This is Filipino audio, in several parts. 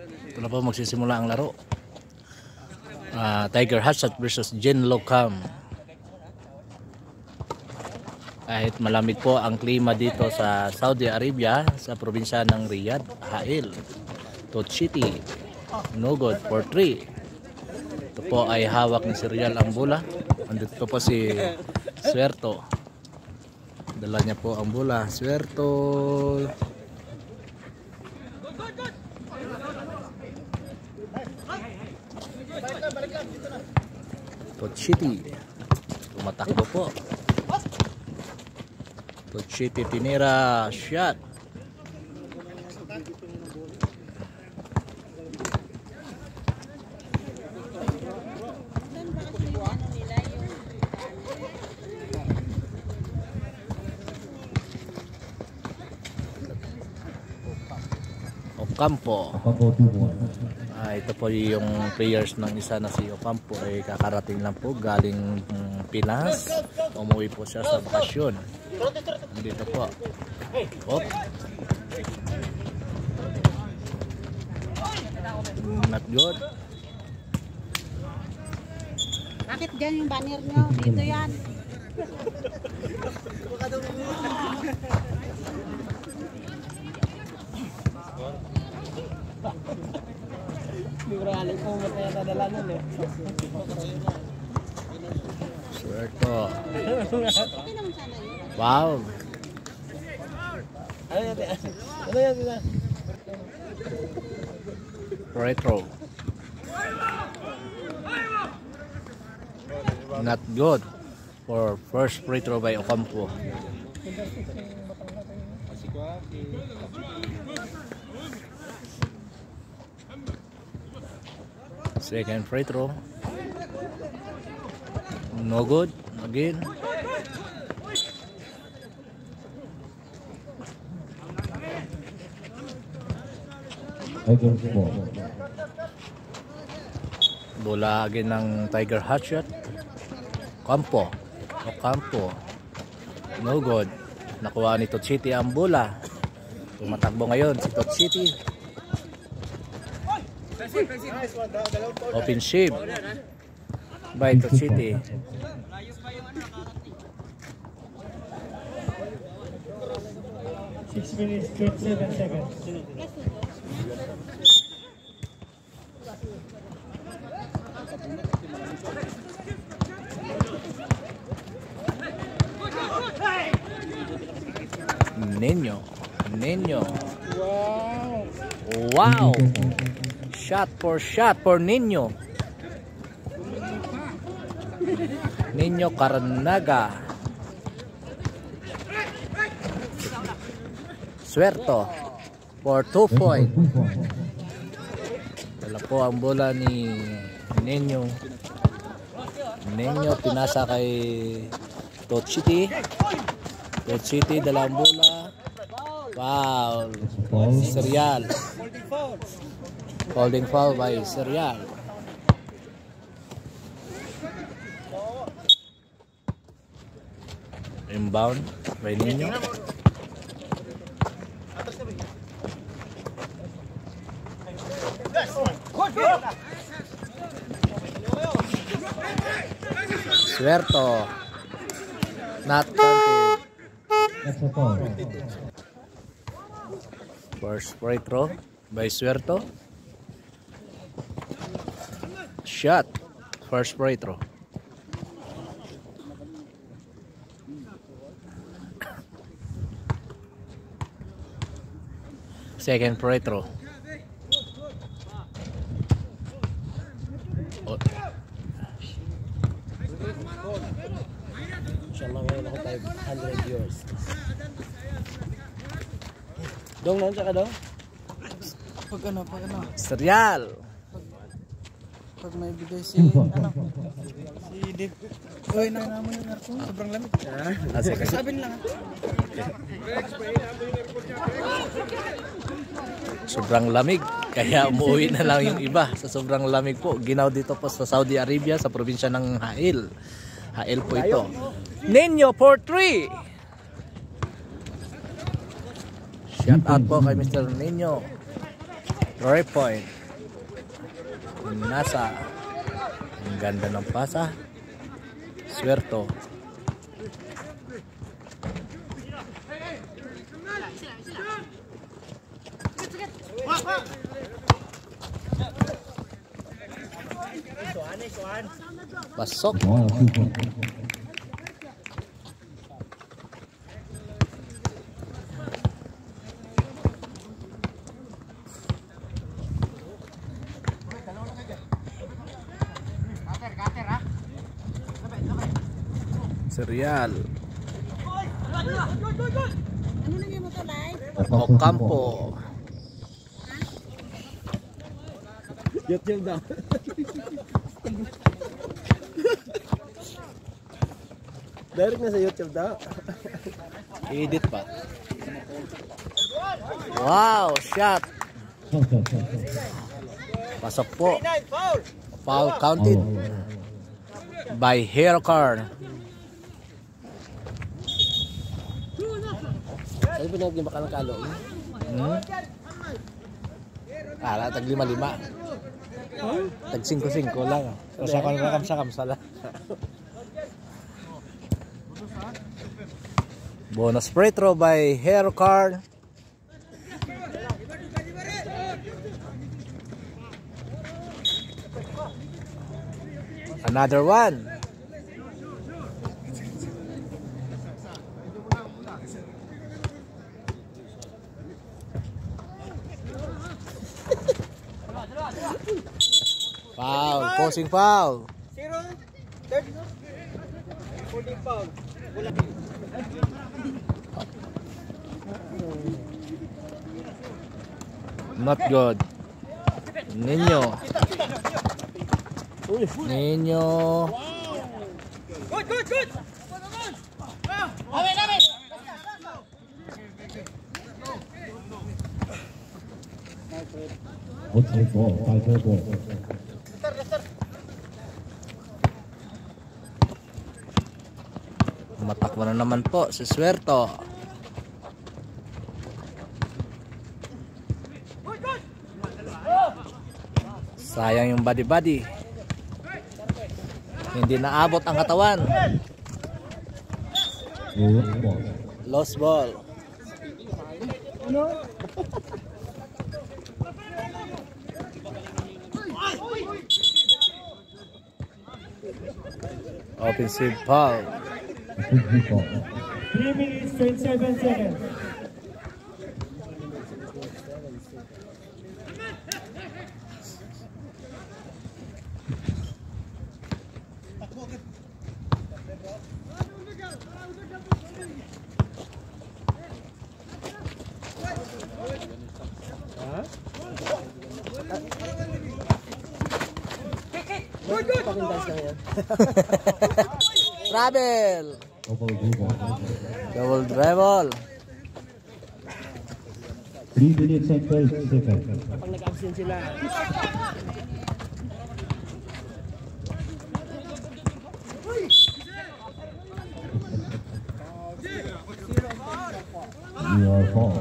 Ito na po magsisimula ang laro. Tiger Hatchet versus Jin Lokam. Kahit malamig po ang klima dito sa Saudi Arabia, sa probinsya ng Riyadh, Ha'il, Tot City, no good for 3. Ito po ay hawak ni Serial ang bola. Andito po si Swerto. Dala niya po ang bola. Swerto. Tot City. Tumatakbo po. Tot City tinira. Shot. Ocampo. Ito po yung players ng isa na si Ocampo ay kakarating lang po galing Pinas. Umuwi po siya sa bakasyon. Dito po. Op. Not good. Bakit dyan yung banner nyo? Dito yan. Swerto. Wow. Retro. Not good for first free throw by Ocampo. Second free throw. No good again. Bola again ng Tiger Hatchet. Ocampo. No good. Nakuha ni Tot City ang bola. Tumatakbo ngayon si Tot City. Open shape by Tot City. Six minutes, 27 seconds. Nino. Wow. Shot for Nino. Nino Carnaga. Swerto for 2 point. Wala po ang bola ni Nino. Nino pinasa kay Tot City. Tot City dala ang bola. Wow. Serial. Holding foul by Serial. Inbound by Nino. Swerto. Not counted. First free throw by Swerto. Shot. First free throw. Second free throw. Inshallah ngayon ako tayo 100 years. Dong, nandiyan ka daw? Pag ano? Serial. Pag may bigay si Dave. Uy, naman yung narko. Sobrang lamig. Kasabin lang. Sobrang lamig. Kaya umuwi na lang yung iba. Sa sobrang lamig po. Ginaw dito po sa Saudi Arabia, sa probinsya ng Ha'il. Ha'il po ito. Nino for 3. Shout out po kay Mr. Nino. 3 point. Nasa. Ang ganda ng pasa. Swerto. Pasok. Serial. Ano na mo to live? Ocampo. YouTube daw. Direct na sa YouTube daw. Edit pa. Wow, shot. Pasok po. Foul counted by Hercar. Ano ba naging baka ng kalo? Kala, tag 5-5. Tag 5-5 lang. Kasi ako nakakamsa-kamsa lang. Bonus free throw by Hercar. Another one. Foul, posing foul. 0, third, 14 foul. Not good. Ninyo. Ninyo. Good. Matakbo na naman po si Swerto. Sayang yung body-body. Hindi naabot ang katawan. Lost ball. Offensive foul. 3 minutes, 27 seconds. Travel. Double dribble. 3 minutes and 12 seconds. Pag nag-absent sila. Your fault.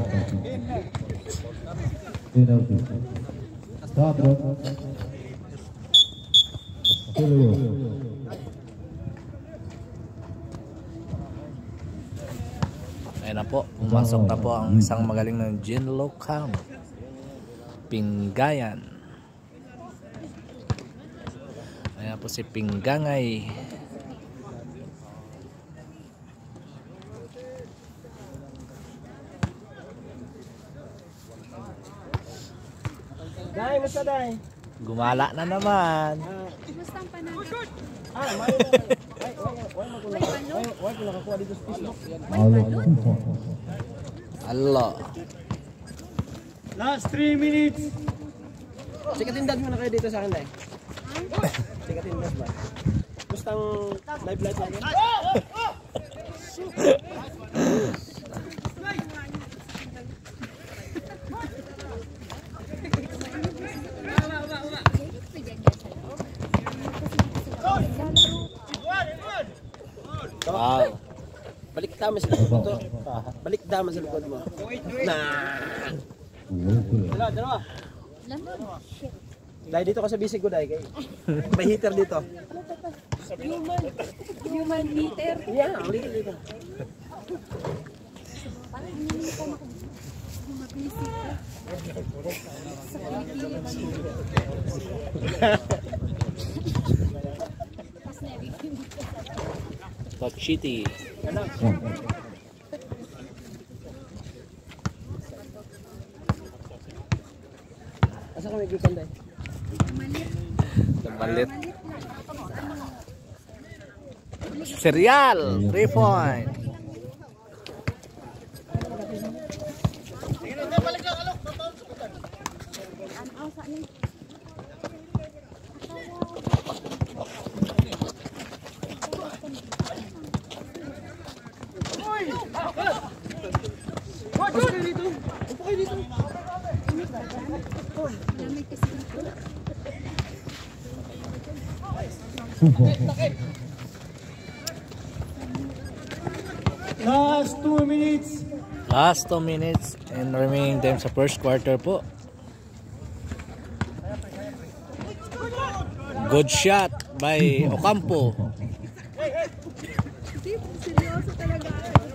Penalty. Stop, bro. Ayan na po, pumasok na po ang isang magaling ng Jinlo Cam. Pinggayan. Ayan po si Pinggangay. Dai, basta dai. Gumala na naman. Basta ang panahon. Why ko nakakuha dito sa piso? Allah. Last 3 minutes. Sikatin mo na kayo dito sa akin dai. Sikatin das ba? Basta ang live light lang yan. Wow. Balik tama sa likod mo. Balik tama sa likod mo. Nah. Dalawa. Lamig. Dahil dito ka sa bisig ko dahil kay. May heater dito. Human heater. Yeah, ang ligid dito. Parang hindi ko mag-isip ka. Sa Pilipinas. Pas na-review. Tochiti. Asa ka may gikan dahil? Malit. Serial. 3 point. Lamig kasi dito. Last 2 minutes. Last 2 minutes and remaining time sa first quarter po. Good shot by Ocampo. Seryoso talaga.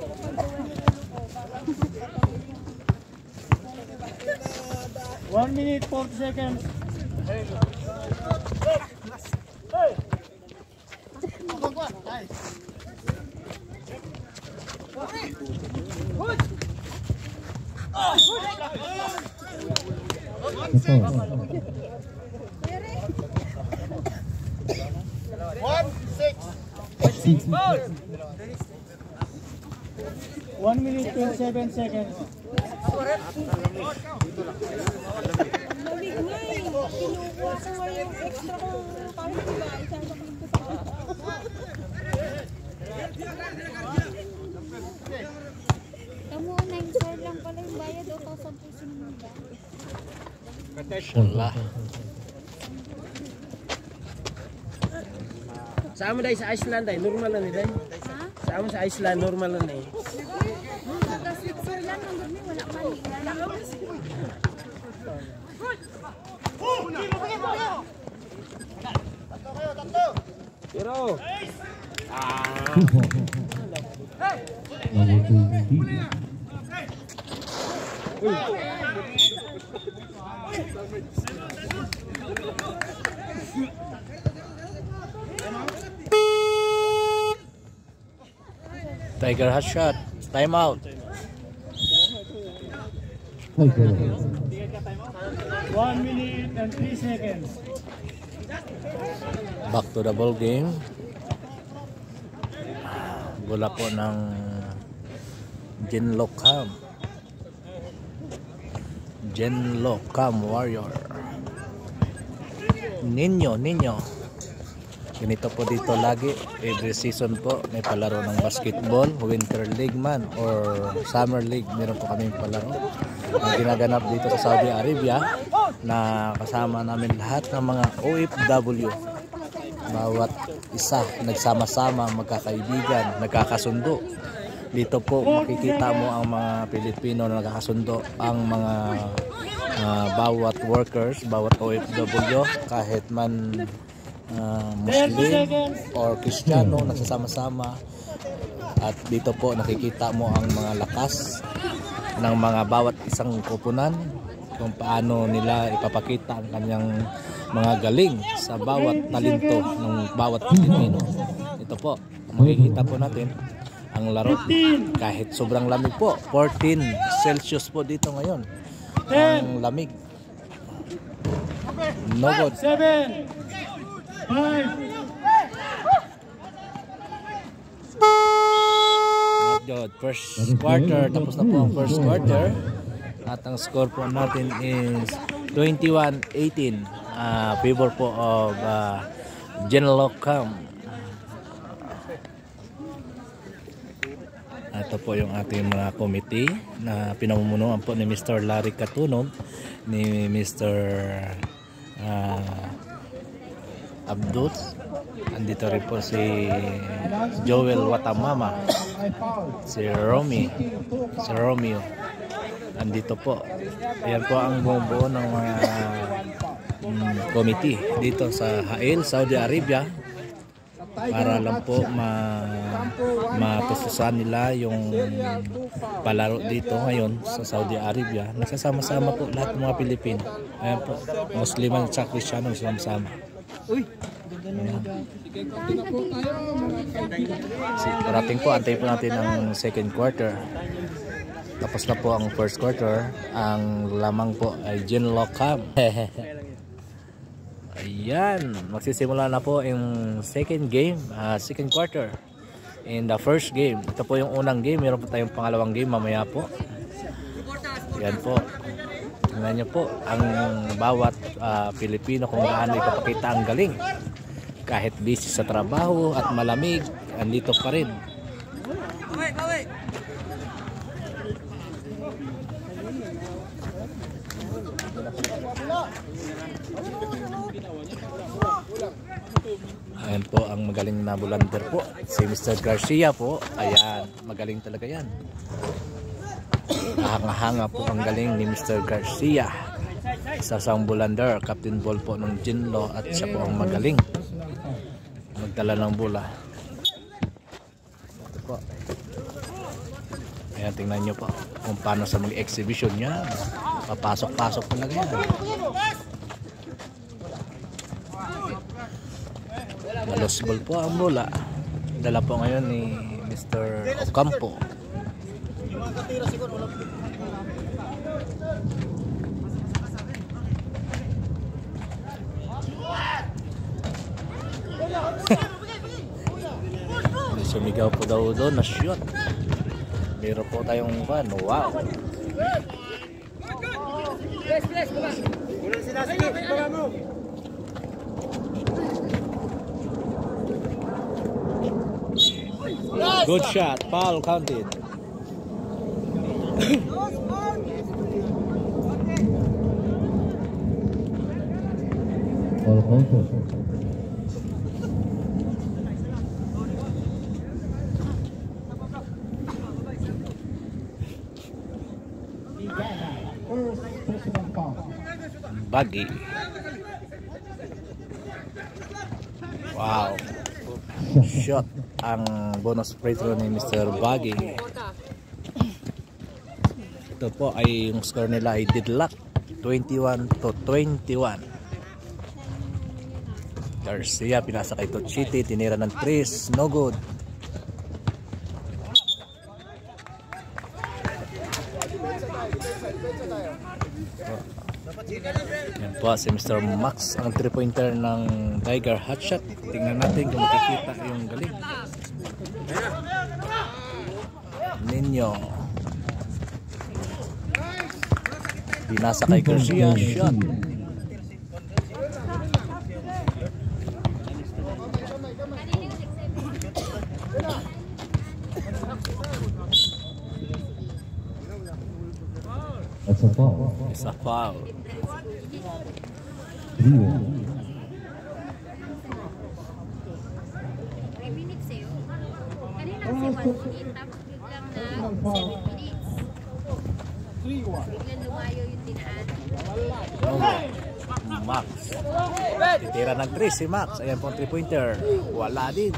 1 minute 40 seconds. One minute 27 seconds. Lamig nga eh. Kinukuha ko nga yung extra kong pawis, diba? Isasakin ko sa Tamo, 9 sir lang pala yung bayad o 1,000 pesos yung Wala. Sa amo dahil sa Iceland dahil normal na nila. Ha? Sa amo sa Iceland normal na eh. Taga Switzerland, ang dumi, wala mali. Pero Tiger has shot. Time out. 1 minute and 3 seconds. Back to the ball game. Bola po ng Genlocam. Genlocam Warrior. Ninyo. Ganito po dito lagi. Every season po may palaro ng basketball, Winter League man or Summer League. Meron po kami palaro na ginaganap dito sa Saudi Arabia na kasama namin lahat ng mga OFW. Bawat isa nagsama-sama, magkakaibigan, nagkakasundo. Dito po makikita mo ang mga Pilipino na nagkakasundo, ang mga bawat workers, bawat OFW, kahit man Muslim or Kristiyano, nagsasama-sama. At dito po nakikita mo ang mga lakas ng mga bawat isang koponan, kung paano nila ipapakita ang kanyang mga galing sa bawat talento ng bawat Pilipino. Ito po, makikita po natin ang laro kahit sobrang lamig po. 14 Celsius po dito ngayon ang lamig. No good. 7, 5. Not good. First quarter, tapos na po ang first quarter. At ang score po natin is 21-18. Favor po of Genlocam. Ito po yung ating mga committee na pinamumunuan po ni Mr. Larry Katunog, ni Mr. Abdul. Andito rin po si Joel Watamama, si Romeo. Andito po. Ayan po ang bumubuo ng mga committee dito sa Hail, Saudi Arabia para lang po mapustusan nila yung palaro dito ngayon sa Saudi Arabia. Nagsasama-sama po lahat ng mga Pilipino. Ayan po, Muslim at Kristiyano nagsasama-sama. Parating po, antay po natin ang second quarter. Tapos na po ang first quarter. Ang lamang po ay Jinlo Cam. Ayan, magsisimula na po yung second game, second quarter. In the first game, ito po yung unang game. Meron po tayong pangalawang game mamaya po. Ayan po. Tingnan nyo po ang bawat Pilipino kung gaano ipapakita ang galing. Kahit busy sa trabaho at malamig, andito pa rin. Ayan po ang magaling na bulander po. Si Mr. Garcia po. Ayan, magaling talaga yan. Hanga-hanga po ang galing ni Mr. Garcia. Isa sa bulander, captain ball po ng Jinlo at siya po ang magaling magdala ng bola. Ito po. Ayan, tingnan nyo po kung paano sa mag-exhibition niya. Papasok-pasok talaga yan. Lost ball po ang bola. Dala po ngayon ni Mr. Ocampo. Sumigaw po daw doon na shoot. Meron po tayong fan. Wow. Good shot, foul counted. Foul counted. Baggy. Wow. Shot ang bonus free throw ni Mr. Baggy. Ito po ay yung score nila ay deadlock 21-21. Garcia pinasa kay Tochiti, tinira ng 3, no good. Yan po si Mr. Max, ang 3-pointer ng Tiger Hotshot. Tingnan natin kung makikita yung galing. Ninyo. Binasa kay Garcia, shot. That's a foul. It's a foul. 3-1. 3 minutes eh. Kanina si 1 minute, tapos biglang na 7 minutes. Biglang lumayo yung dinaan. Max. Tira ng 3 si Max. Ayan po ang 3-pointer. Wala din.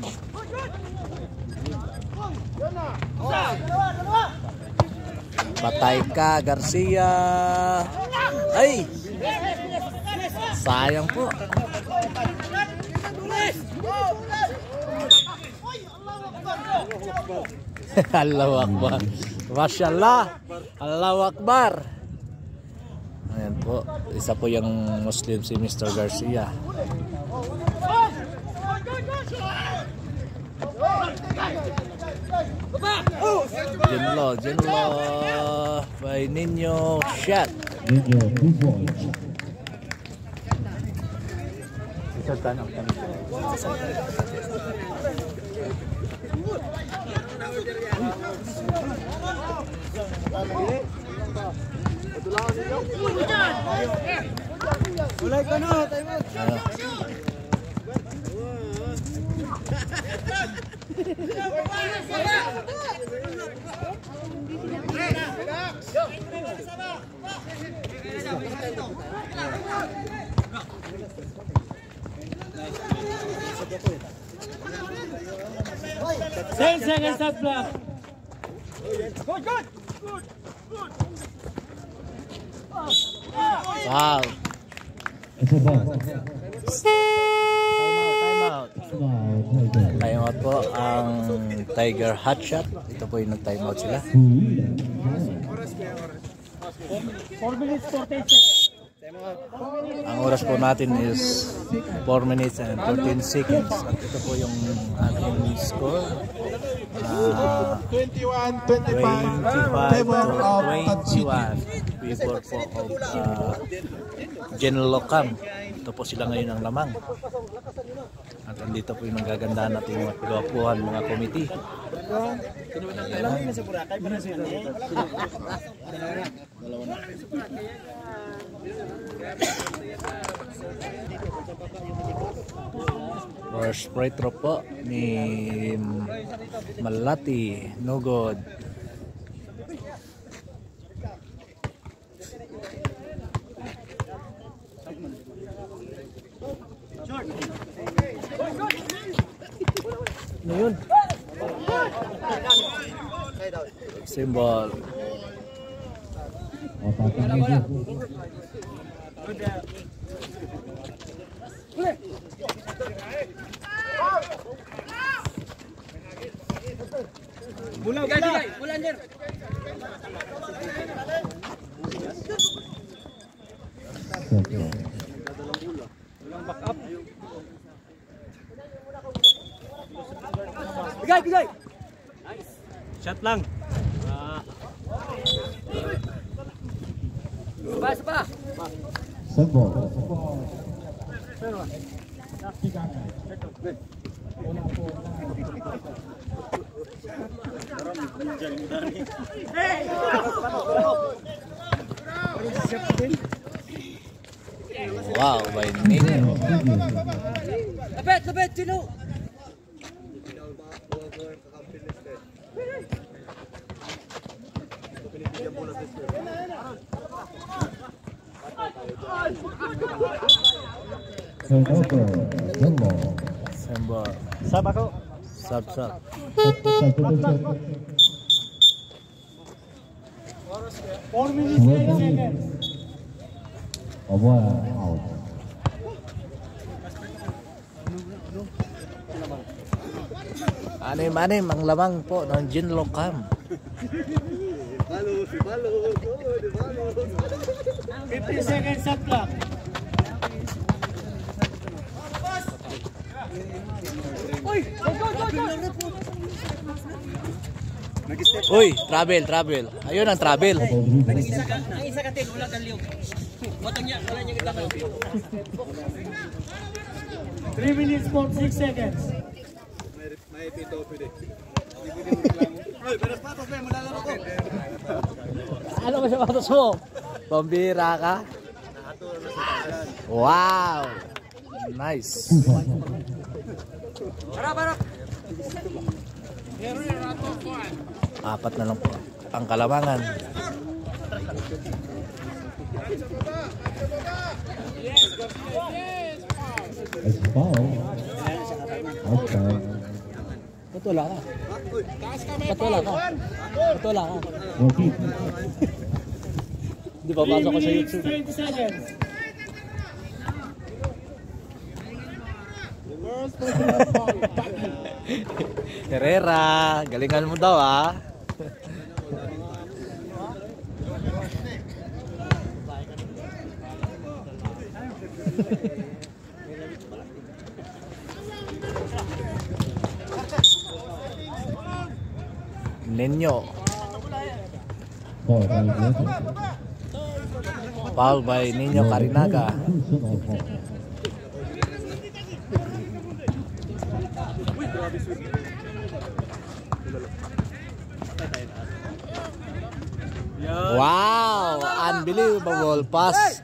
Patay ka, Garcia. Ay! Sayang po. Allahu Akbar. Masyaallah. Allahu Akbar. Ayan po. Isa po yung Muslim si Mr. Garcia. Jinlo by Ninyo, shot. Ninyo, 2 points. Isa tanong. Ulay ka na, tayo. Ten seconds shot clock. Wow. It's a ball. Time out. Foul, Tiger. Time out po ang Tiger Hotshot. Ito po yung nag-time out sila. 2 4 minutes 48 seconds. Ang oras po natin is 4 minutes and 14 seconds. At ito po yung ating score. 21-25 favor of 21. Favor po of General Locam. Ito po sila ngayon ang lamang. At andito po yung nagagandahan natin mga pagawapuhan, mga committee. First spray throw po ni Malati Nugod. Ngayon. Symbol. Atakan meja. Shot lang. Set ball. Wow, by Nino. Lapit, Chino. Turnover. Symbol. Symbol. Sab ako. Sub. 4 minutes 8 seconds. Out. Anim ang lamang po ng General Locam. 50 seconds shot clock. Uy, travel. Ayun ang travel. Ang isa ka tin, wala kang liog. Botong niya, wala niya kita kayo. 3 minutes 46 seconds. Ano ba sa patos mo? Pambira ka? Wow! Nice. Apat na lang po ang kalamangan. It's foul. Outside. Patula ka. Repeat. Di ba pasok ko sa 3 YouTube? minutes 20 seconds. Herrera, galingan mo daw ah. Nenyo. Foul by Nino Carinaga. Wow! Unbelievable pass.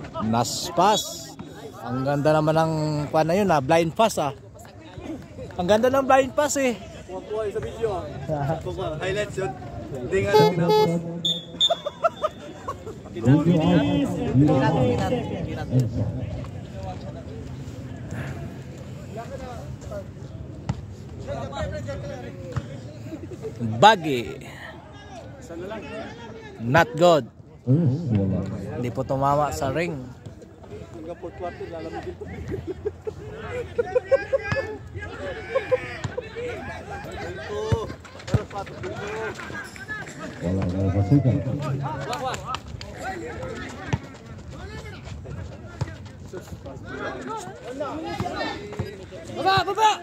Naspas. Ang ganda naman ng na yun, blind pass Ang ganda ng blind pass eh. Kuha sa video. Highlights yun. Hindi nga lang tinapos. Baggy. Not good. Hindi po tumama sa ring. Wala na pasukan. Baba!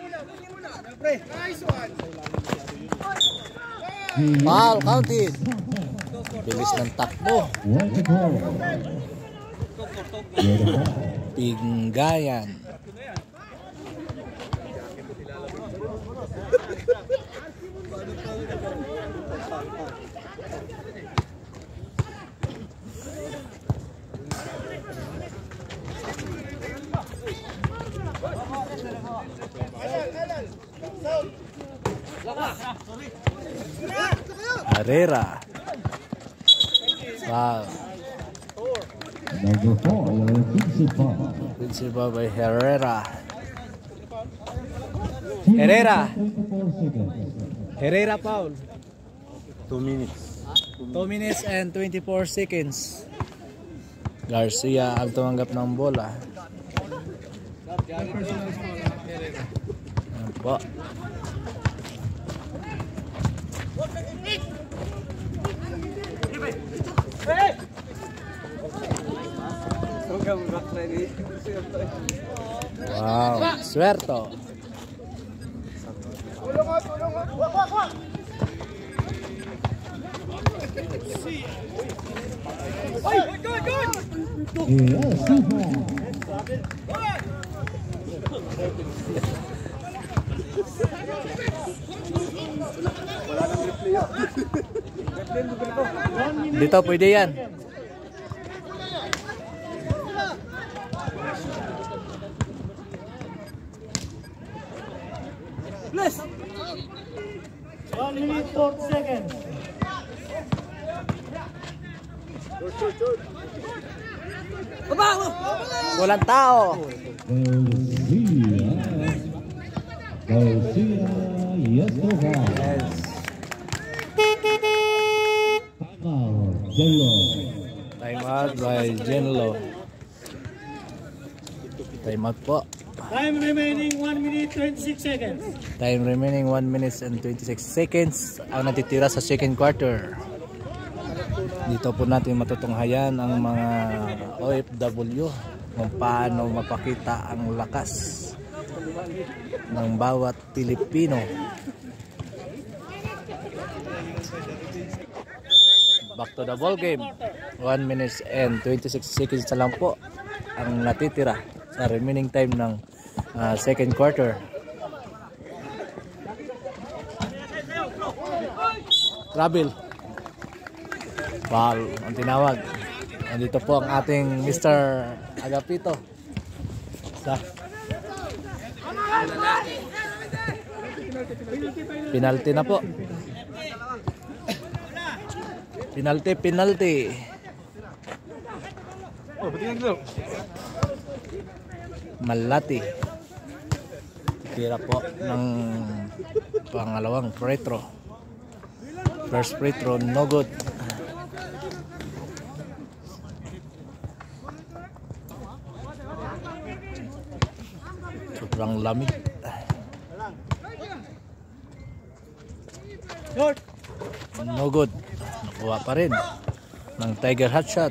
Foul counted. Bilis ng takbo. Pinggayan. Herrera. Wow. Number 4, Principal. Principal by Herrera. Herrera. 24 seconds. Herrera foul. 2 minutes. 2 minutes and 24 seconds. Garcia ang tumanggap ng bola. Ayan po. Wow, suerto. Dito pwede yan. Please. 1 minute 40 seconds. Walang tao. Garcia, yes to foul. Yes. Time out by Genlo. Time out po. Time remaining 1 minute 26 seconds. Time remaining 1 minutes and 26 seconds ang natitira sa second quarter. Dito po natin matutunghayan ang mga OFW kung paano mapakita ang lakas ng bawat Pilipino. Back to the ball game. 1 minutes and 26 seconds na lang po ang natitira sa remaining time ng second quarter. Travel. Foul ang tinawag. Nandito po ang ating Mr. Agapito. Penalty na po. Penalty. Malati. Tira po ng pangalawang free throw. First free throw, no good. Sobrang lamig. No good. Nakuha pa rin ng Tiger Hot Shot.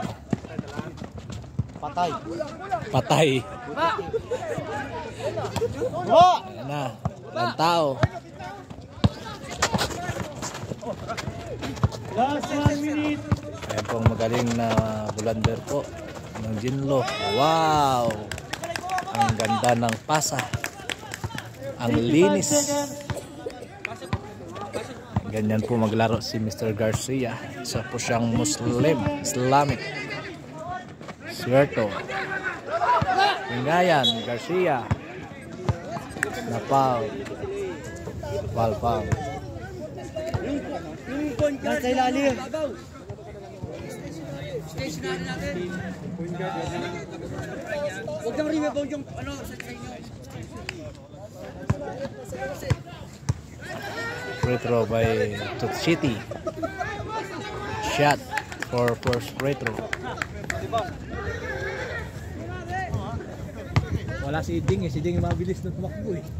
Patay. Ayan na. Walang tao. Last 1 minute. Ayan pong magaling na bulander po ng Genlo. Wow! Ang ganda ng pasa. Ang linis. Ganyan po maglaro si Mr. Garcia. Isa po siyang Islamic. Suerto. Lingayan, Garcia. Napal. Palpal. Nasa ilalim. Huwag nang rebound yung ano sa inyo. Free throw by Tutsiti. Shot for first free throw. Wala si Ding eh. Si Ding mabilis na tumakbo eh.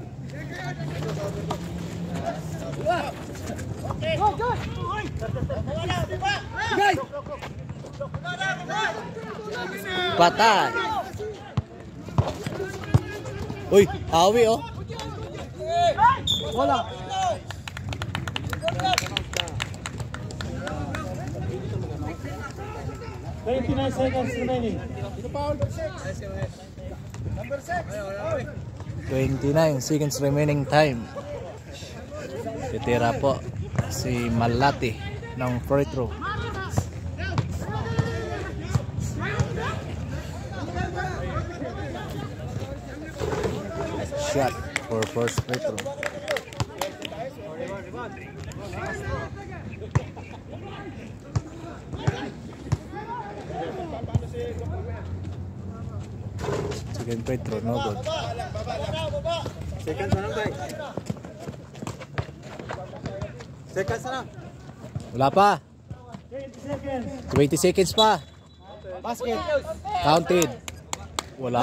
Patay. Uy, awi oh. Wala. Twenty-nine seconds remaining. 29 seconds remaining time. Titira po si Malati ng free throw. Shot for first free throw. Second free throw, no good. Second sana, bay. Second sana. Wala pa. 20 seconds. 20 seconds pa. Basket. Counted. Wala.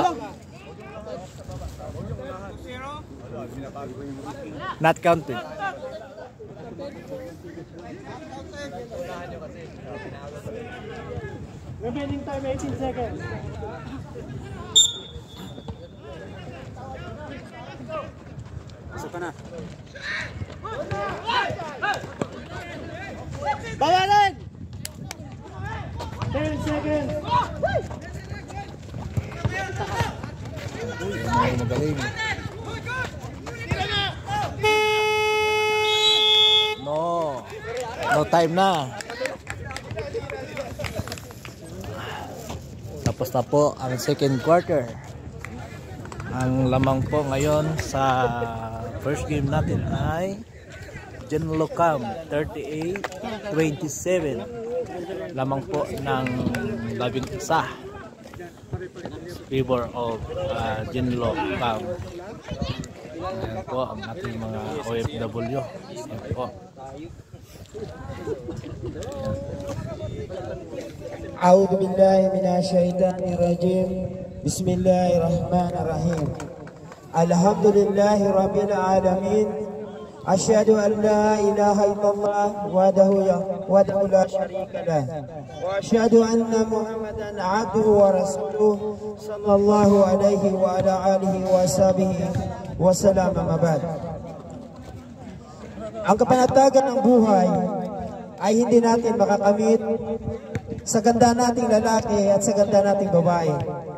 Not counted. Remaining time 18 seconds. Masuk ka na. Bawalan! 10 seconds. Magaling. No. No time na. Tapos na po ang second quarter. Ang lamang po ngayon sa first game natin ay Genlocam 38-27. Lamang po ng 11 favor of Genlocam. Ayan po ang ating mga OFW. Ayan po. A'udzu billahi minasyaitonir rajim. Bismillahirrahmanirrahim. Alhamdulillahi rabbil alamin. Asyhadu an la ilaha illallah wahdahu la syarika lah. Wa asyhadu anna Muhammadan 'abduhu wa rasuluhu sallallahu alaihi wa ala alihi wa sahbihi wa sallam ma ba'd. Ang kapanatagan ng buhay ay hindi natin makakamit sa ganda nating lalaki at sa ganda nating babae.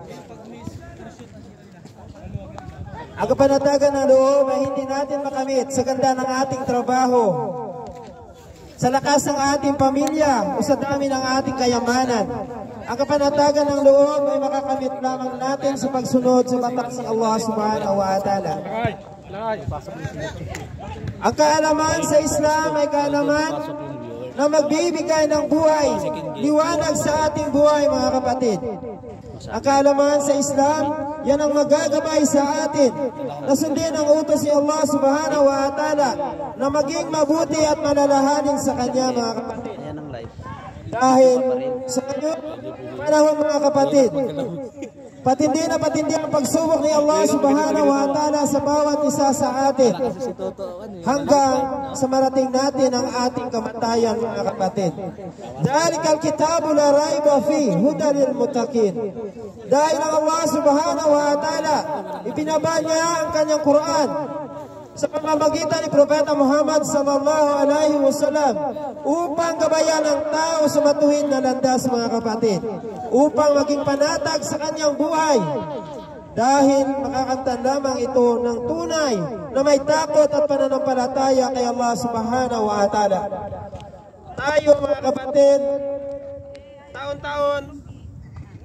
Ang kapanatagan ng loob ay hindi natin makamit sa ganda ng ating trabaho, sa lakas ng ating pamilya o sa dami ng ating kayamanan. Ang kapanatagan ng loob ay makakamit lamang natin sa pagsunod sa batas ni Allah subhanahu wa ta'ala. Ang kaalaman sa Islam ay kaalaman na magbibigay ng buhay, liwanag sa ating buhay, mga kapatid. Ang kaalaman sa Islam, yan ang magagabay sa atin na sundin ang utos ni Allah subhanahu wa ta'ala na maging mabuti at malalahanin sa Kanya, mga kapatid. Dahil sa ngayon, panahon, mga kapatid, patindi na patindi ang pagsubok ni Allah subhanahu wa ta'ala sa bawat isa sa atin hanggang sa marating natin ang ating kamatayan, mga kapatid. Dalikal kitabu la raiba fi hudan lil muttaqin. Dahil ang Allah subhanahu wa ta'ala ibinaba niya ang kanyang Quran sa pamamagitan ni Propeta Muhammad sallallahu alaihi wasallam upang gabayan ang tao sa matuwid na landas, mga kapatid, upang maging panatag sa kanyang buhay, dahil makakamtan lamang ito ng tunay na may takot at pananampalataya kay Allah subhanahu wa ta'ala. Tayo, mga kapatid, taon-taon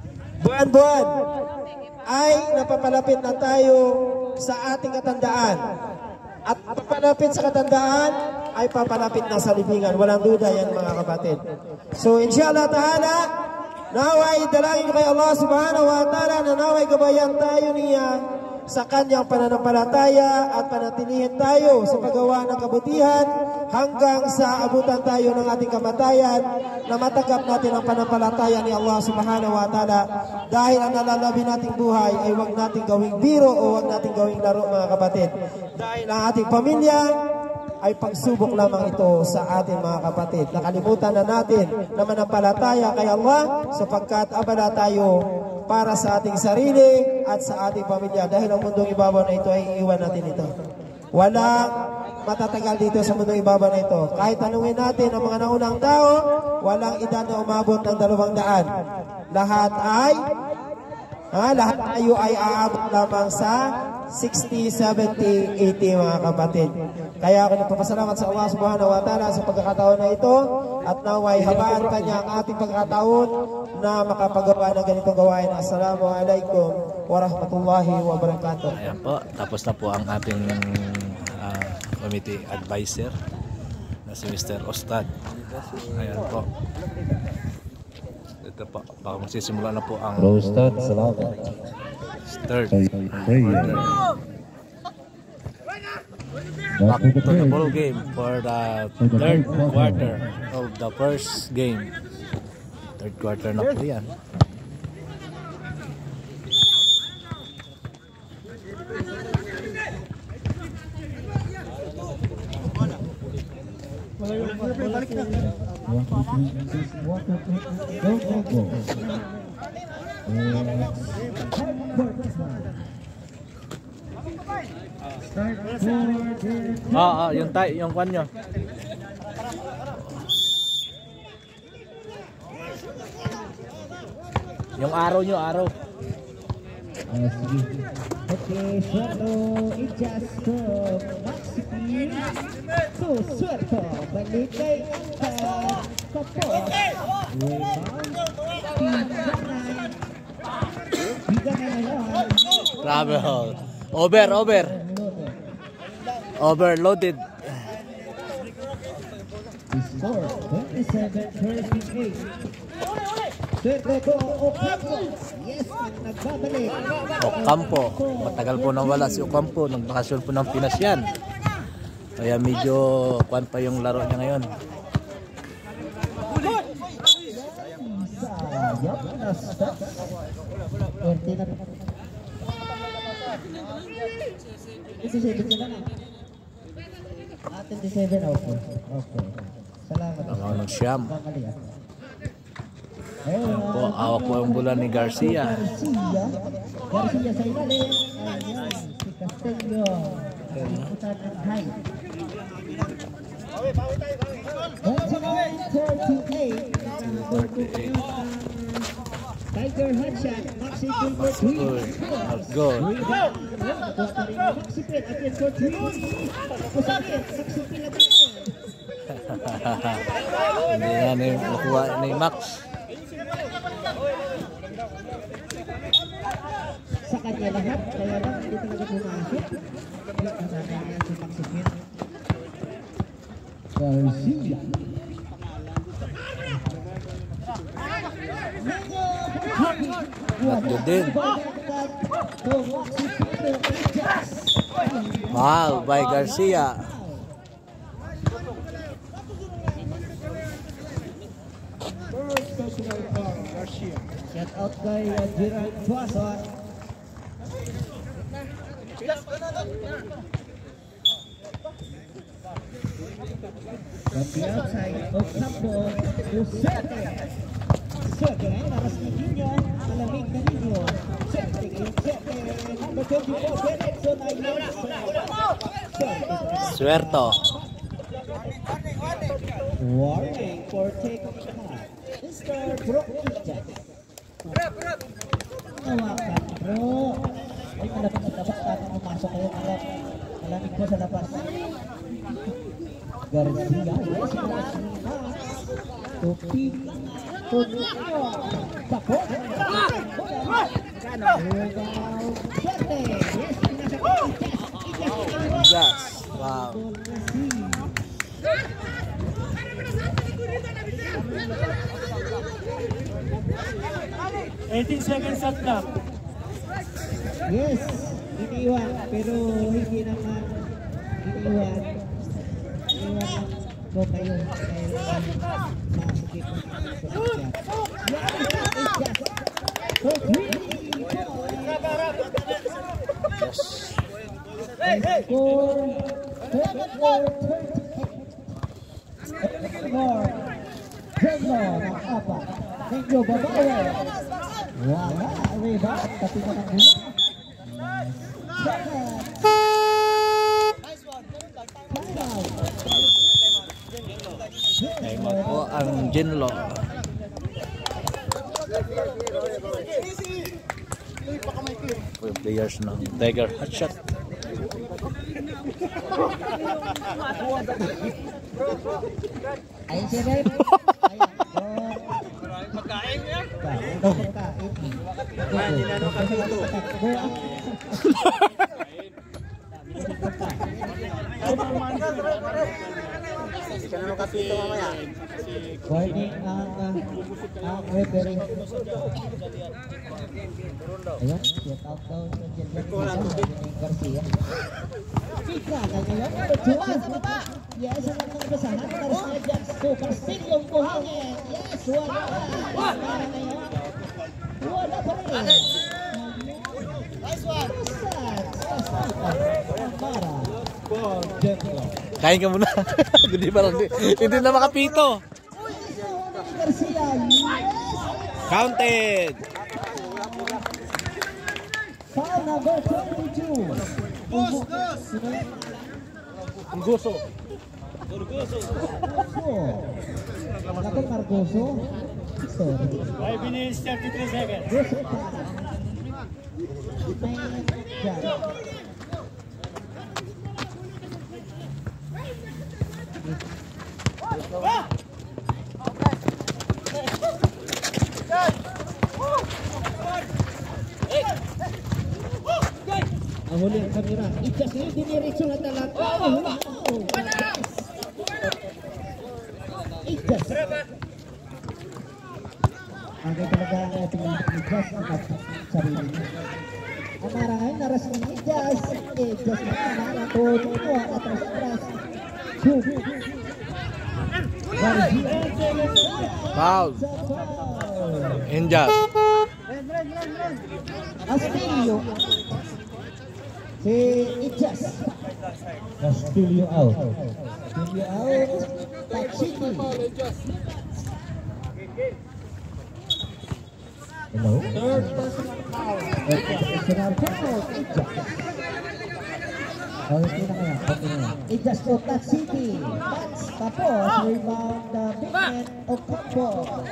buwan-buwan ay napapalapit na tayo sa ating katandaan. At papalapit sa katandaan ay papalapit na sa libingan. Walang duda yan mga kapatid. So inshallah ta'ala, naway dalangin kay Allah subhanahu wa ta'ala na naway gabayan tayo niya sa kanyang pananampalataya at panatilihin tayo sa paggawa ng kabutihan hanggang sa abutan tayo ng ating kamatayan na matanggap natin ang pananampalataya ni Allah subhanahu wa ta'ala. Dahil ang nalalabi nating buhay ay huwag nating gawing biro o huwag nating gawing laro mga kapatid. Dahil ang ating pamilya ay pagsubok lamang ito sa ating mga kapatid. Nakalimutan na natin na manampalataya kay Allah sapagkat abala tayo para sa ating sarili at sa ating pamilya. Dahil ang mundong ibabaw na ito ay iiwan natin ito. Walang matatagal dito sa mundong ibabaw na ito. Kahit tanungin natin ang mga naunang tao, walang edad na umabot ng 200. Lahat tayo ay aabot lamang sa 60, 70, 80 mga kapatid. Kaya ako nagpapasalamat sa Allah subhanahu wa ta'ala sa pagkakataon na ito at naway habaan pa niya ang ating pagkakataon na makapagawa ng ganitong gawain. Assalamualaikum warahmatullahi wabarakatuh. Ayan po, tapos na po ang ating committee advisor na si Mr. Ostad. Ayan po. Ito po, baka magsisimula na po ang Ustad, salamat. third Prayer. back to the ball game for the third quarter of the first game. Third quarter na po yan. Yung kwan nyo. Yung araw nyo, araw. Okay, suerto, adjust to Maxipin. So, suerto, balik kay Kapo. Rebound. Biganay. Grabe ho. Overloaded. Score, 27-38. Suerto, Ocampo. Yes, nagbabalik. Ocampo. Matagal po nang wala si Ocampo. Nagbakasyon po ng Pinas yan. Kaya medyo kwan pa yung laro niya ngayon. Atin 27, okay. Salamat. Ang nagsyam. Ayan po, awak po ang bola ni Garcia. Garcia sa ilalim. Ayan, si Castillo. Iputan ng high. 29-38. Tiger headshot. Maxi Pin for 3. Good. Maxi Pin again for 3. Pusakit. Maxi Pin again. Hindi na nakuha ni Max. Sa kanya lahat, kaya lang hindi talaga pumasok. Hindi ka sana yan si Maxi Pin. Garcia. Not good din. Wow, by Garcia. Shout out kay Gerald Tuason. From the outside, Ocampo, Lucete. Suerte, laras ni Nino, malamig na Nino. Suerte, number 24, Benedson Ayala. Suerto. Warning for taking time. Mr. Brook Ijaz. Hawakan, bro. Ay, malapit sa labas. Tapos pumasok kayo. Malamig po sa labas. Garcia. Yes, Garcia. Tupig. Tupig. Bako. Yes. Wow. 18 seconds at clock. Yes, iniwan pero hindi naman iniwan. Iniwan mo kayo dahil masakit mo Thank you, babae. Wala, rebound, tapi ka ng bulan. Neymar po ang Jinlo. Po yung players ng Tiger Hotshot. Ayun si Rep. Pagkain yan. Hindi na nung kapito. Warning ang referee. Ayan, shoot out daw sa Garcia. Chika, ngayon, tuwa. Yes, ang mga basahan. Garcia dyan, super sting yung buhangin. Yes, wala. Wala pa rin. Nice one. Kain ka muna. Hindi parang hindi na makapito. Counted. Foul number 22. Guso. Malapit Margoso. 5 minutes, 33 seconds. Ahuli ang kamera. Ikas yun, diniritso na talaga. Ikas. Ang talaga ang ating Ikas at sarili niya. Ang marangal naras ng Ikas. Ikas na kamara po. Ito ang atras-atras. Foul. Injas. Castillo. Si Ikas. Castillo out. Castillo out. Tachiti. Hello. Third personal foul. Personal foul. Ikas. Okay na kaya. Ikas to Tachiti. Tapos rebound the big man Ocampo.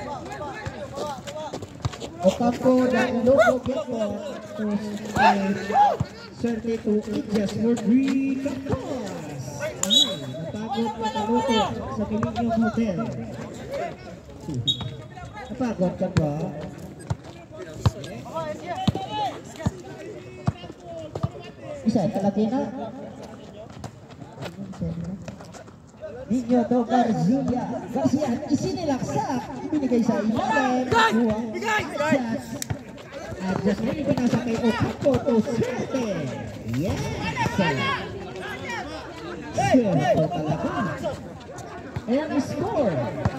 Ocampo ng logo Gilmore to Serte to Ikas Rodriguez. Napagod na kaluto sa Millennium Hotel. Napagod ka ba? Isa, kalaki na. Niño to Garcia. Garcia, isinilaksak. Ibinigay sa ilalim. At just na ipanasa kay Ocampo to Serte. Yes! Serte talaga. And score,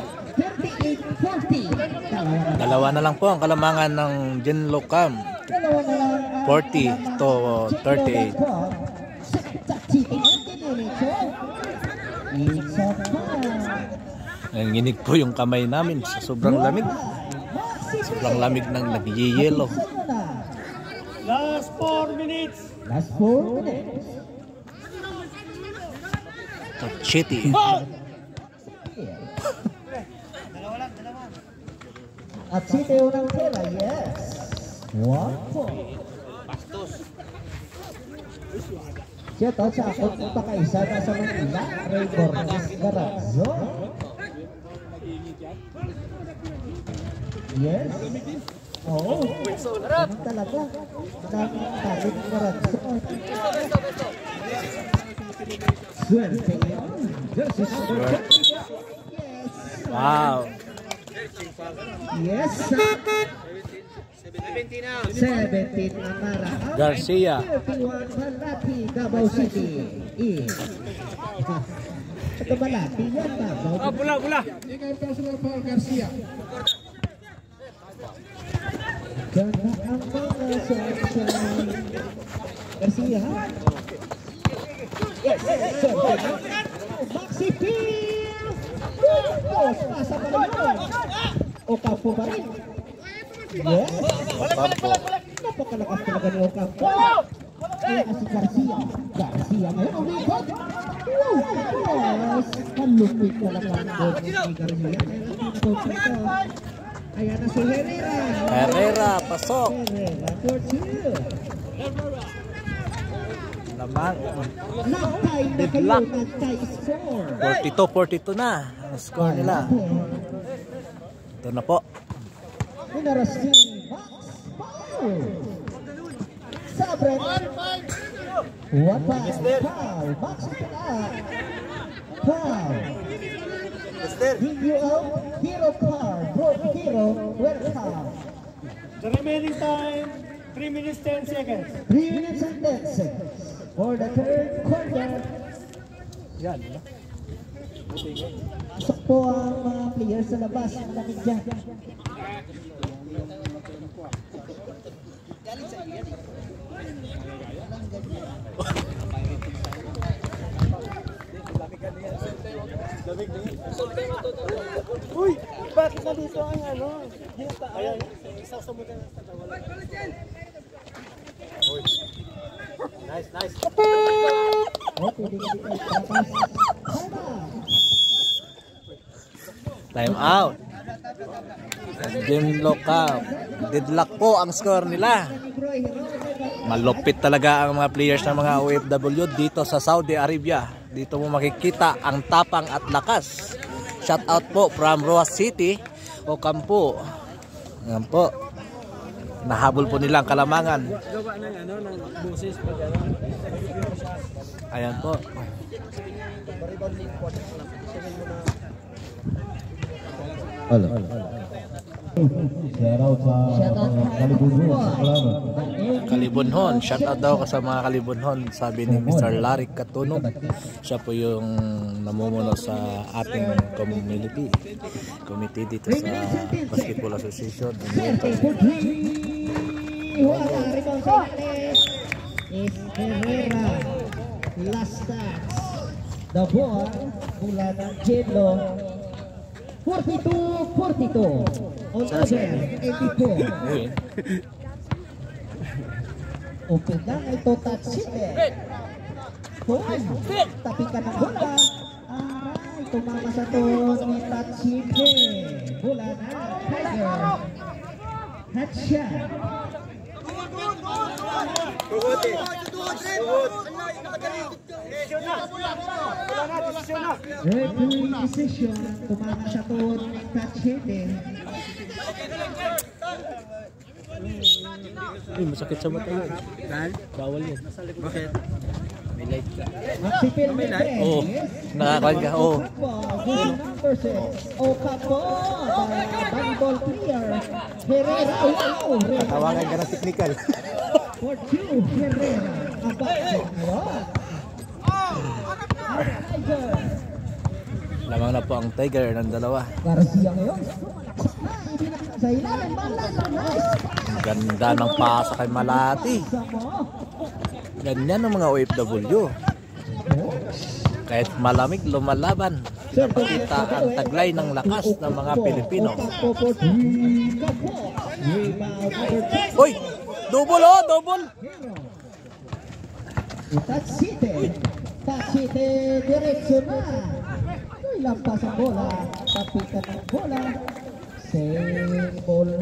38-40. Dalawa na lang po ang kalamangan ng Jinlo Cam. 40 to 38. Nanginig po yung kamay namin sa sobrang lamig. Sobrang lamig ng nag-yellow. Last 4 minutes. Last 4 minutes. Tachiti. At City unang tela, yes. 1 point. Siya to sa akong pagkakaisa na sa Manila, Ray Borges Garazo. Yes. Oo. Ganun talaga. Madami ang talit na Ranson. Swerte ngayon. Versus number 20. Wow. Yes, 17 na Mara. Garcia. 31 Malati, Davao City. Ito Malati yan ba? Bola. Ganda ang mga selection. Garcia. Yes, Maxi Pil. Pasa pa rin yun. Ocampo pa rin. Yes. Napakalakas talaga ni Ocampo. Kaya kasi Garcia. Garcia ngayon umikot. Yes. Kalupit talaga ang goal ni Garcia. Ayan na si Herrera. Herrera, pasok. Herrera for 2. Lamang. Nagtay na kayo, nagtay score. 42-42 na ang score nila. Ito na po. Minaras ni Max Paul. Sabret. What foul? Max Paul. Foul. Hero car. Broke Hero. Well foul. The remaining time, 3 minutes 10 seconds. 3 minutes and 10 seconds. For the third quarter. Yan. Pasok po ang mga players sa labas. Malamig dyan. Uy, bakit na dito ang ano? Ayan, sasabutan na sa tawala. Nice. Time out. Game lockout. Deadlock po ang score nila. Malupit talaga ang mga players ng mga OFW dito sa Saudi Arabia. Dito mo makikita ang tapang at lakas. Shout out po from Roas City, Ocampo. Ayan po. Nahabol po nilang Kalamangan. Gawa ng ano, ng buses pag Ayan po. Shout out sa Kalibunhon. Shout out daw sa mga Kalibunhon. Sabi ni Mr. Larry Katunog. Siya po yung namumuno sa ating committee dito sa Basketball Association. Is Herrera. Last touch. The ball mula ng Jedlo. 42-42. On over, 84. Open na ito, touch it. Tapi ka ng bola. Aray, tumama sa to ni touch it. Bola na, Tiger. Hot shot. Referee decision. Tumama sa to ni touch it. Masakit sa mata yun. Bawal yun. Bakit? May light ka. Maxipil Mendez. Oo. Nakakain ka. Oo. Versus Ocampo. Volleyball player. Herrera. Wow. Tawagan ka ng technical. For 2. Herrera. Abang. Tiger. Lamang na po ang Tiger ng dalawa. Garcia ngayon. Sa ilalim. Nice. Ang ganda ng pasa kay Malati. Ganyan ang mga OFW. Kahit malamig, lumalaban. Napakita ang taglay ng lakas ng mga Pilipino. Uy! Double oh! Double! Touch City, diretso na. Lampas ang bola. Tapikan ang bola. Same ball.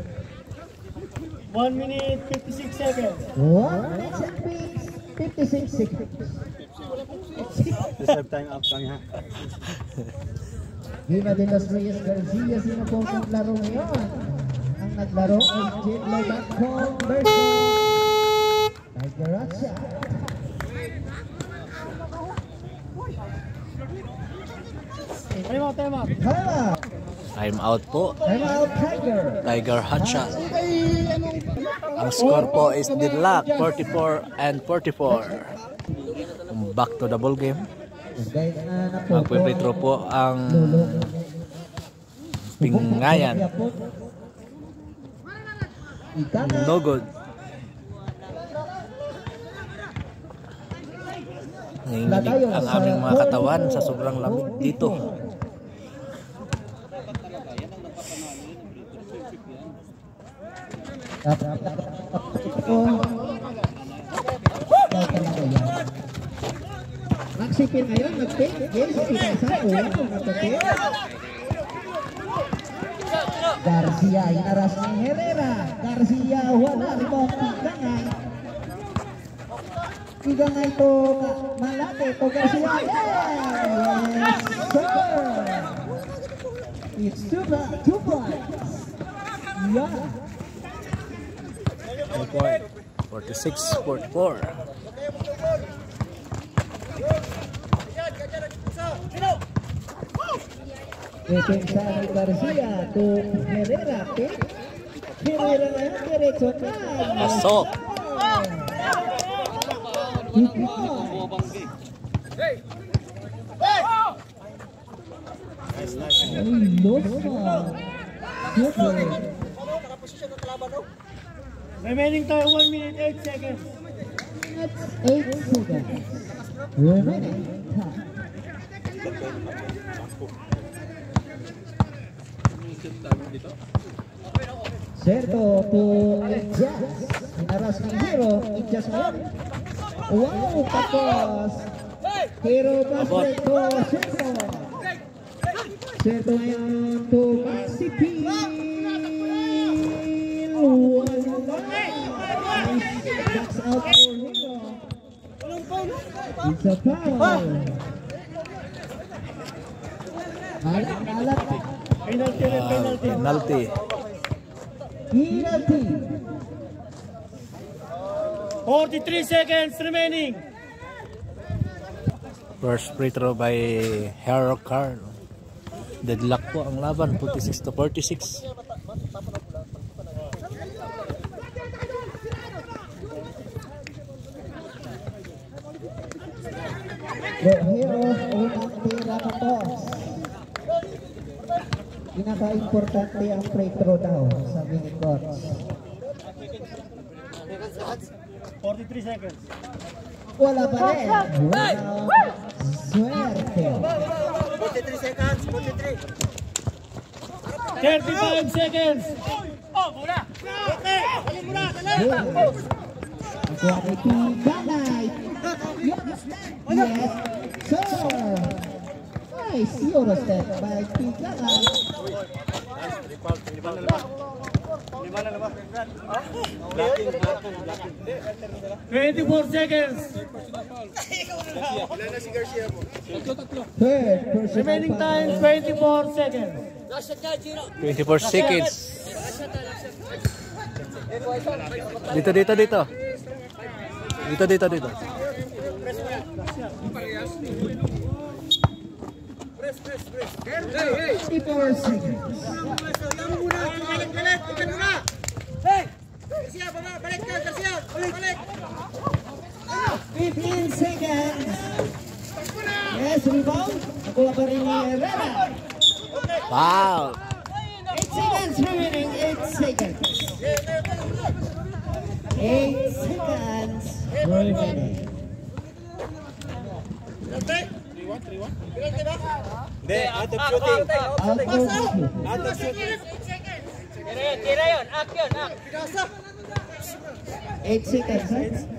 1 minute 56 seconds. 1 minute and 56 seconds. Reserve time up kami ha. Viva de los Reyes Garcia, sino po ang laro ngayon? Ang naglaro ay Jim Lobacon versus Tiger Ratcha. Time out po. Time out, Tiger. Tiger Hatcha. Ang score po is deadlock 44-44. Back to the ball game. Magpe-retro po ang Pingayan. No good. Nanginginig ang aming mga katawan sa sobrang lamig dito. Magsipin ngayon, mag-pick. Yes, pinasa. Mag-pick. Garcia, inaras ni Herrera. Garcia, wala. Rebound, Pigangay. Pigangay to malaki. To Garcia. Yes, sir. It's 2 points. Yeah. 46-44. Depensa ni Garcia to Herrera. Herrera na yan, diretso na. Pasok. Remaining time 1 minute 8 seconds. 8 seconds. Remaining time. Serto to Ijas. Inaras ng Hero. Ijas ngayon. Wow, tapos. Hero basket to Serto. Serto ngayon to Maxipil. That's out for Hero. It's a foul. Alat. Penalty. Penalty. 43 seconds remaining. First free throw by Hero Carl. Deadlock po ang laban, 46-46. The Heroes unang tira pa to. Pinaka-importante ang free throw daw, sabi ni coach. 43 seconds. Wala pa rin. Wow. Swerte. 43 seconds. 35 seconds. Oh, mula. Okay. Mula. Ako ay Pigangay. Yes, sir. Nice Eurostep by Pigangay. 24 seconds. Remaining time 24 seconds. 24 seconds. Dito. Dito. 24 seconds. 15 seconds. Yes, rebound. Nakuha pa rin ni Herrera. Wow. 8 seconds remaining. 8 seconds. 8 seconds remaining. Out of shooting. Out of shooting. Tira yun. Act yun. 8 seconds.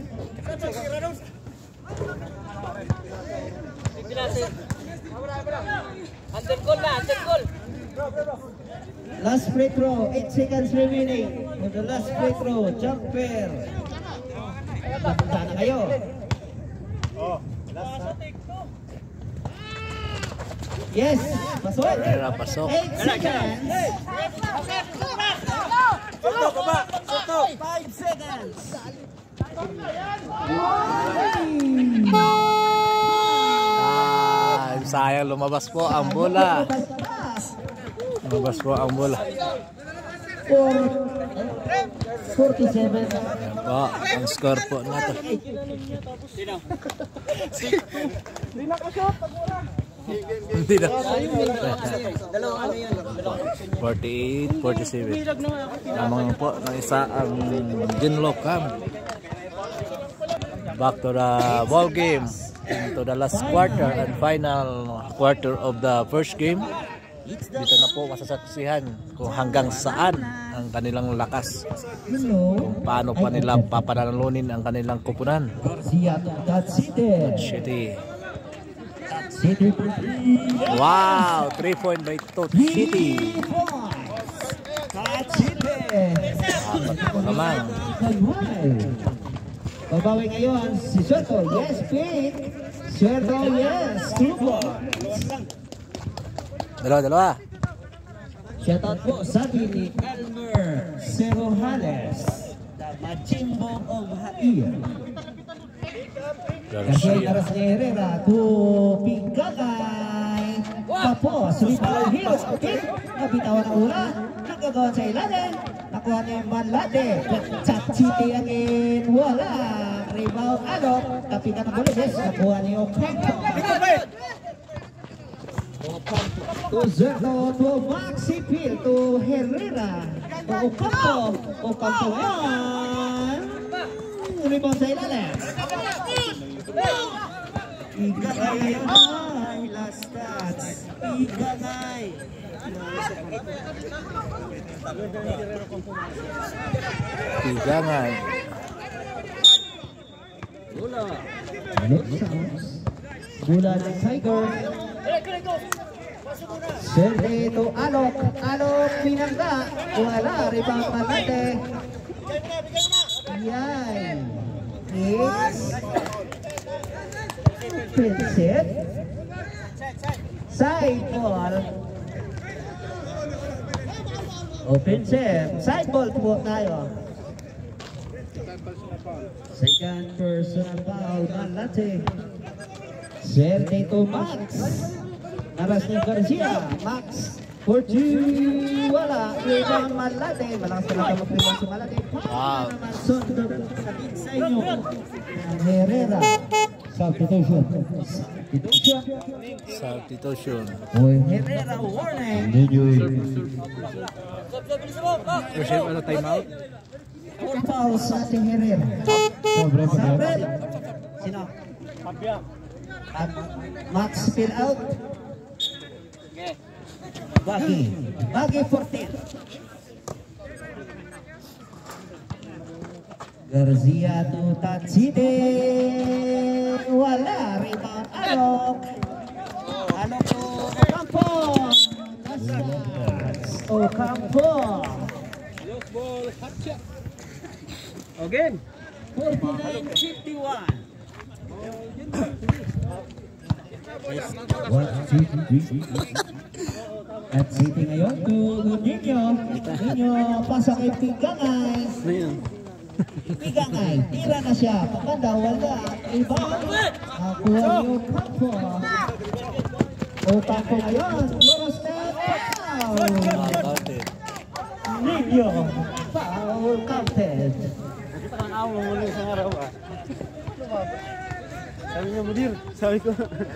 Under goal. Last free throw. 8 seconds remaining. For the last free throw. Jumper. Punta na kayo. Yes. Pasok. Herrera pasok. 8 seconds. 5 seconds. Sayang, lumabas po ang bola. Lumabas po ang bola. 47. Ayan po, ang score po natin. Hindi na. 48, 47. Lamang po ng isa ang Ginlocam. Back to the ball game. Into the last quarter and final quarter of the first game. Dito na po masasaksihan kung hanggang saan ang kanilang lakas. Kung paano pa nila papanalonin ang kanilang kupunan. City. Wow! 3 point by Tot City. Apat po naman. Babawi ngayon si Soto. Yes, Pete. Soto, yes. 2 points. Dalawa. Shoutout po sa atin ni Elmer Cerojales, the Majimbo of Hair. Kasi aras ni Herrera to Pigagay. Tapos, rebound hero. Nabitawan ang ulan. Nagagawan sa ilalim. Nakuha niya yung Malate. Chat City again. Wala. Rebound alok. Tapi ka ng Bolides. Nakuha niya yung Pegpo. To Zerto, to Maxi Pil, to Herrera, to Ocampo. Ocampo yan. Rebound sa ilalim. Igagay ay last touch. Igagay. Igagay. Bola ng Tiger. Serte to Alok. Alok pinangga. Wala. Rebound pa natin. Yan. Yes. Prinsip. Side ball. Offensive. Side ball po tayo. Second personal foul. Malate. Serte to Max. Aras ni Garcia. Max. For 2. Wala. Rebound Malate. Malakas na lang mag-rebound si Malate. Wow. Sunod sa inyo. Herrera. Substitution. Substitution. Herrera warning. Ano timeout? 4 fouls sa ating Herrera. Sabret. Sino? Max fill out. Bagi 14. Garcia to Tatside. Wala. Rebound Alok. Alok to Ocampo. Ocampo. Again. 49-51. At City ngayon to Ninyo. Ninyo pasok kay Pigangay. Pigangay, tira na siya. Pagkanda, wala. Rebound. Nakuha niyo Ocampo. Ocampo ngayon. Eurostep. Foul. Ninyo. Foul counted. Sabi niya, Mudir. Sabi ko.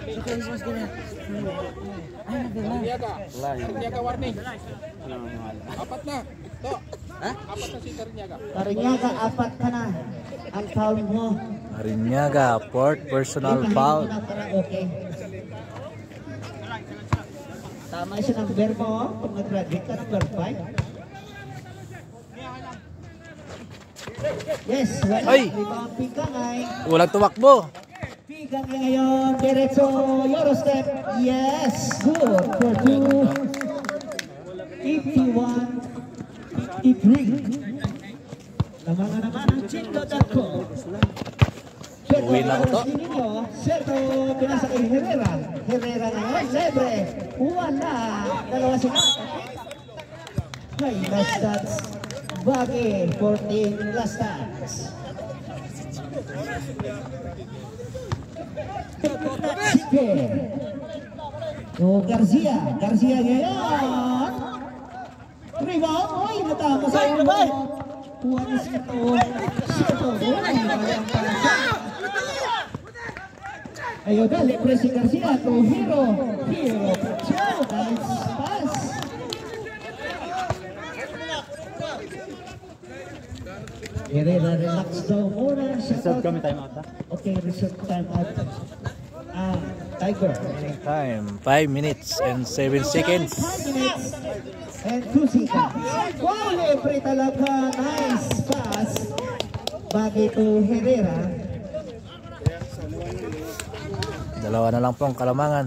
Karinyaga, 4 ka na. Ang foul mo. Arinyaga, fourth personal foul. Okay. Tama siya ng verbo. Pag nag-graduate ka ng verb 5. Yes, wala. Ay! Rebound Pigangay. Walang tumakbo. Pigangay ngayon. Diretso. Eurostep. Yes. Good. For 2. 51-53. Laman na naman ang Chingo.com. Uwi na ko to. Serto, pinasa kay Herrera. Herrera ngayon. Lebre. Wala. Dalawa sila. Ay, last stats. Bagi 14 last times. Sige. Garcia ngayon. Rebound. Oy, natama sa ulo. Puwanis ito. Sito. Ayun na, libre si Garcia to Hero. Nice pass. Relax daw muna. Reserve kami time out, ha? Okay, reserve time out. Tiger. Time 5 minutes and 7 seconds. 5 minutes and 2 seconds. Wow, libre talaga. Nice pass. Bagi to Herrera. Dalawa na lang po ang Kalamangan.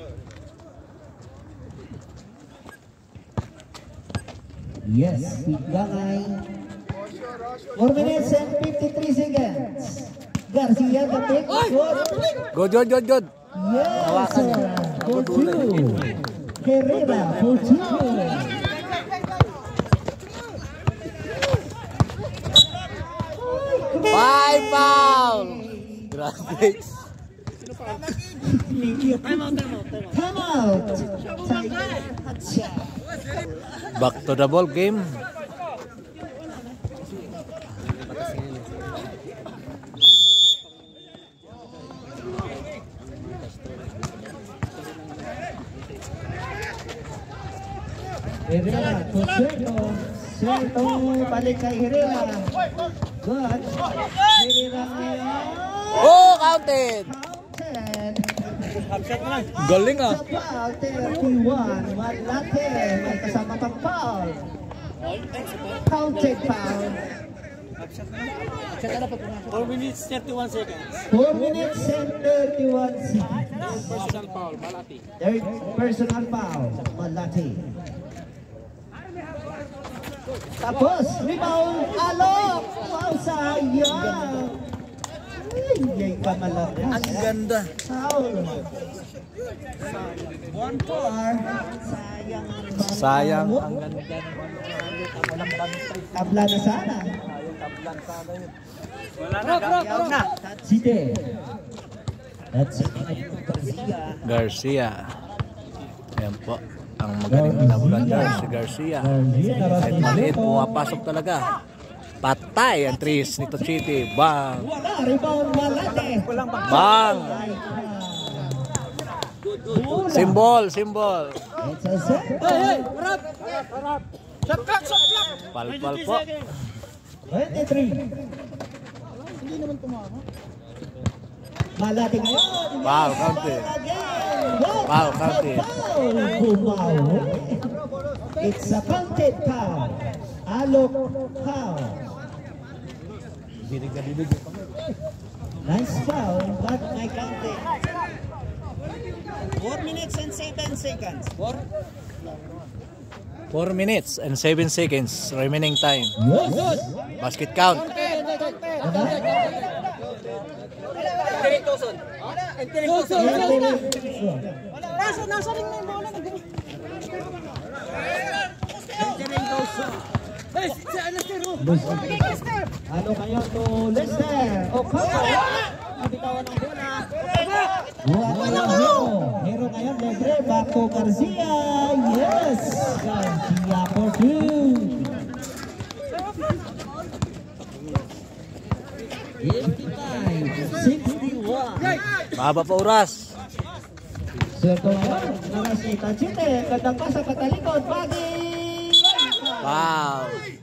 Yes, Gangay. 4 minutes and 53 seconds. Garcia the pick. Good. Yes, sir. For two. Herrera for two. Five foul. Grabe. Time out. Back to the ball game. Herrera to Serto. Balik kay Herrera. Good. Herrera ngayon. Oh, counted. Galing ah. Sa foul, 31. Malate. May kasama pang foul. Counted foul. 4 minutes 31 seconds. 4 minutes and 31 seconds. Personal foul, Malati. Third personal foul. Malate. Tapos, rebound. Alok. Wow, sayang. Ay, kamalakas. Ang ganda. Foul. 1-4. Sayang. Ang ganda. Tabla na sana. Wala na. Side. That's it. Garcia. Ayan po. Ang magaling na bulander si Garcia. Kahit maliit, pumapasok talaga. Patay ang trees nito City. Bang! Wala, rebound Malate. Bang! Symbol. It's a set. Palpal po. 23. Malate ngayon. Foul, counted. Foul, counted. Bumaw. It's a counted foul. Alok foul. Nice foul, but my counted. 4 minutes and 7 seconds. 4 minutes and 7 seconds remaining time. Yes. Basket count. Nasa ring na yung bola. Ano kayo to Lester? O cover. Nabitawan ng bola. Hero ngayon, libre. Back to Garcia. Yes. Garcia for two. 55-61. Mahaba pa oras. Serto ngayon, naras ni Tanchite. Gandang pasa patalikod. Bagi. Wow.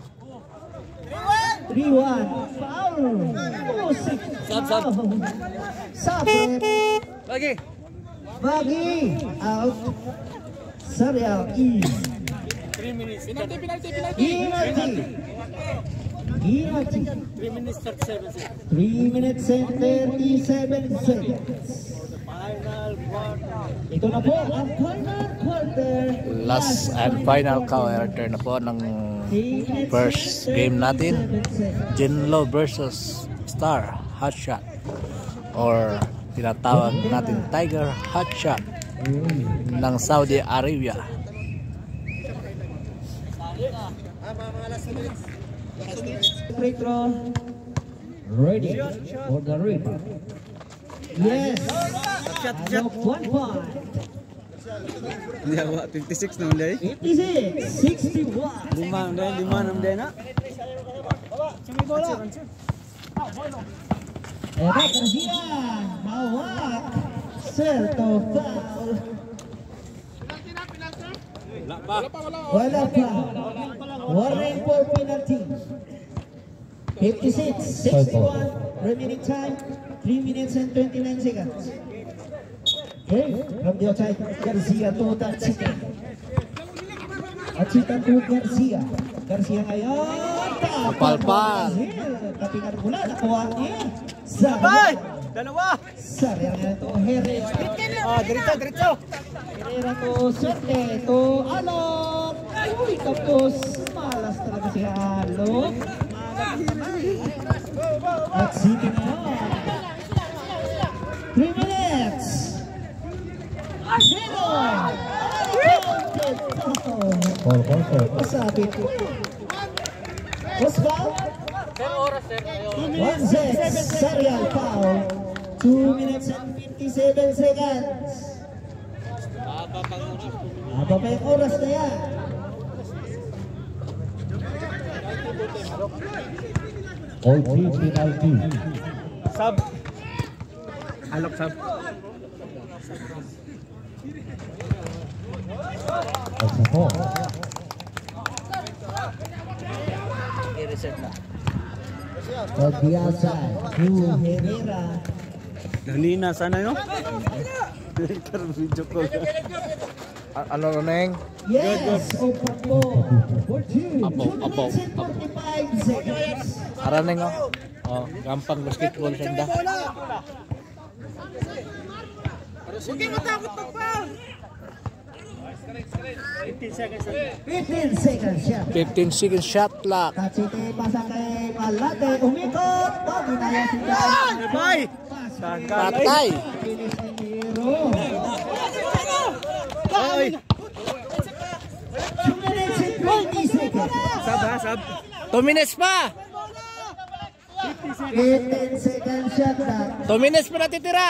3-1. Foul. Musik. Sub. Bagi. Out. Sarial. 3 minutes. Inati. 3 minutes 37 seconds. 3 minutes and 37 seconds. Final quarter. Ito na po ang final quarter. Last and final quarter na po ng first game natin. Jinlo versus Star Hotshot or tinatawag natin Tiger Hotshot ng Saudi Arabia. Free throw. Ready for the rebound. Yes. Shot. 1 point. Yawa, 56 naman dahil. 56, 61. Lima naman dahil na. Eric Garcia, mawak. Certo foul. Wala pa. Warning for penalty. 56, 61. Remaining time, 3 minutes and 29 seconds. Okay, from the outside, Garcia to Tachita. Tachita to Garcia. Garcia ngayon. Palpal. Tapi kan pula nakuha ni Sabay! Dalawa! Sayang nga ito, Herrera. Diretso! Herrera to Suerte, to Alok. Uy, tapos malas talaga si Alok. At City ngayon. 3 minutes. Zero. Masabi ko. Osval? 1-6, serial foul. 2 minutes and 57 seconds. Apa pa yung oras na yan? OT penalty. Sub. Alok sub. That's a foul. At the outside, to Herrera. Ganina sana yun. Video call. Ano neng? Yes, open ball. For 2 Apo. minutes and 45 seconds. Araneng oh. Oh, gampang basketball senda. Huwag matakot mag-foul. 15 seconds shot. 15 second shot clock. Tachite pasa kay Malate. Umikot. O, ginaya si Dan. Bye! Patay. Finish ni Hero. Oy! 2 minutes and 20 seconds. Sub. 2 minutes pa. 15 seconds shot clock. 2 minutes pa natitira.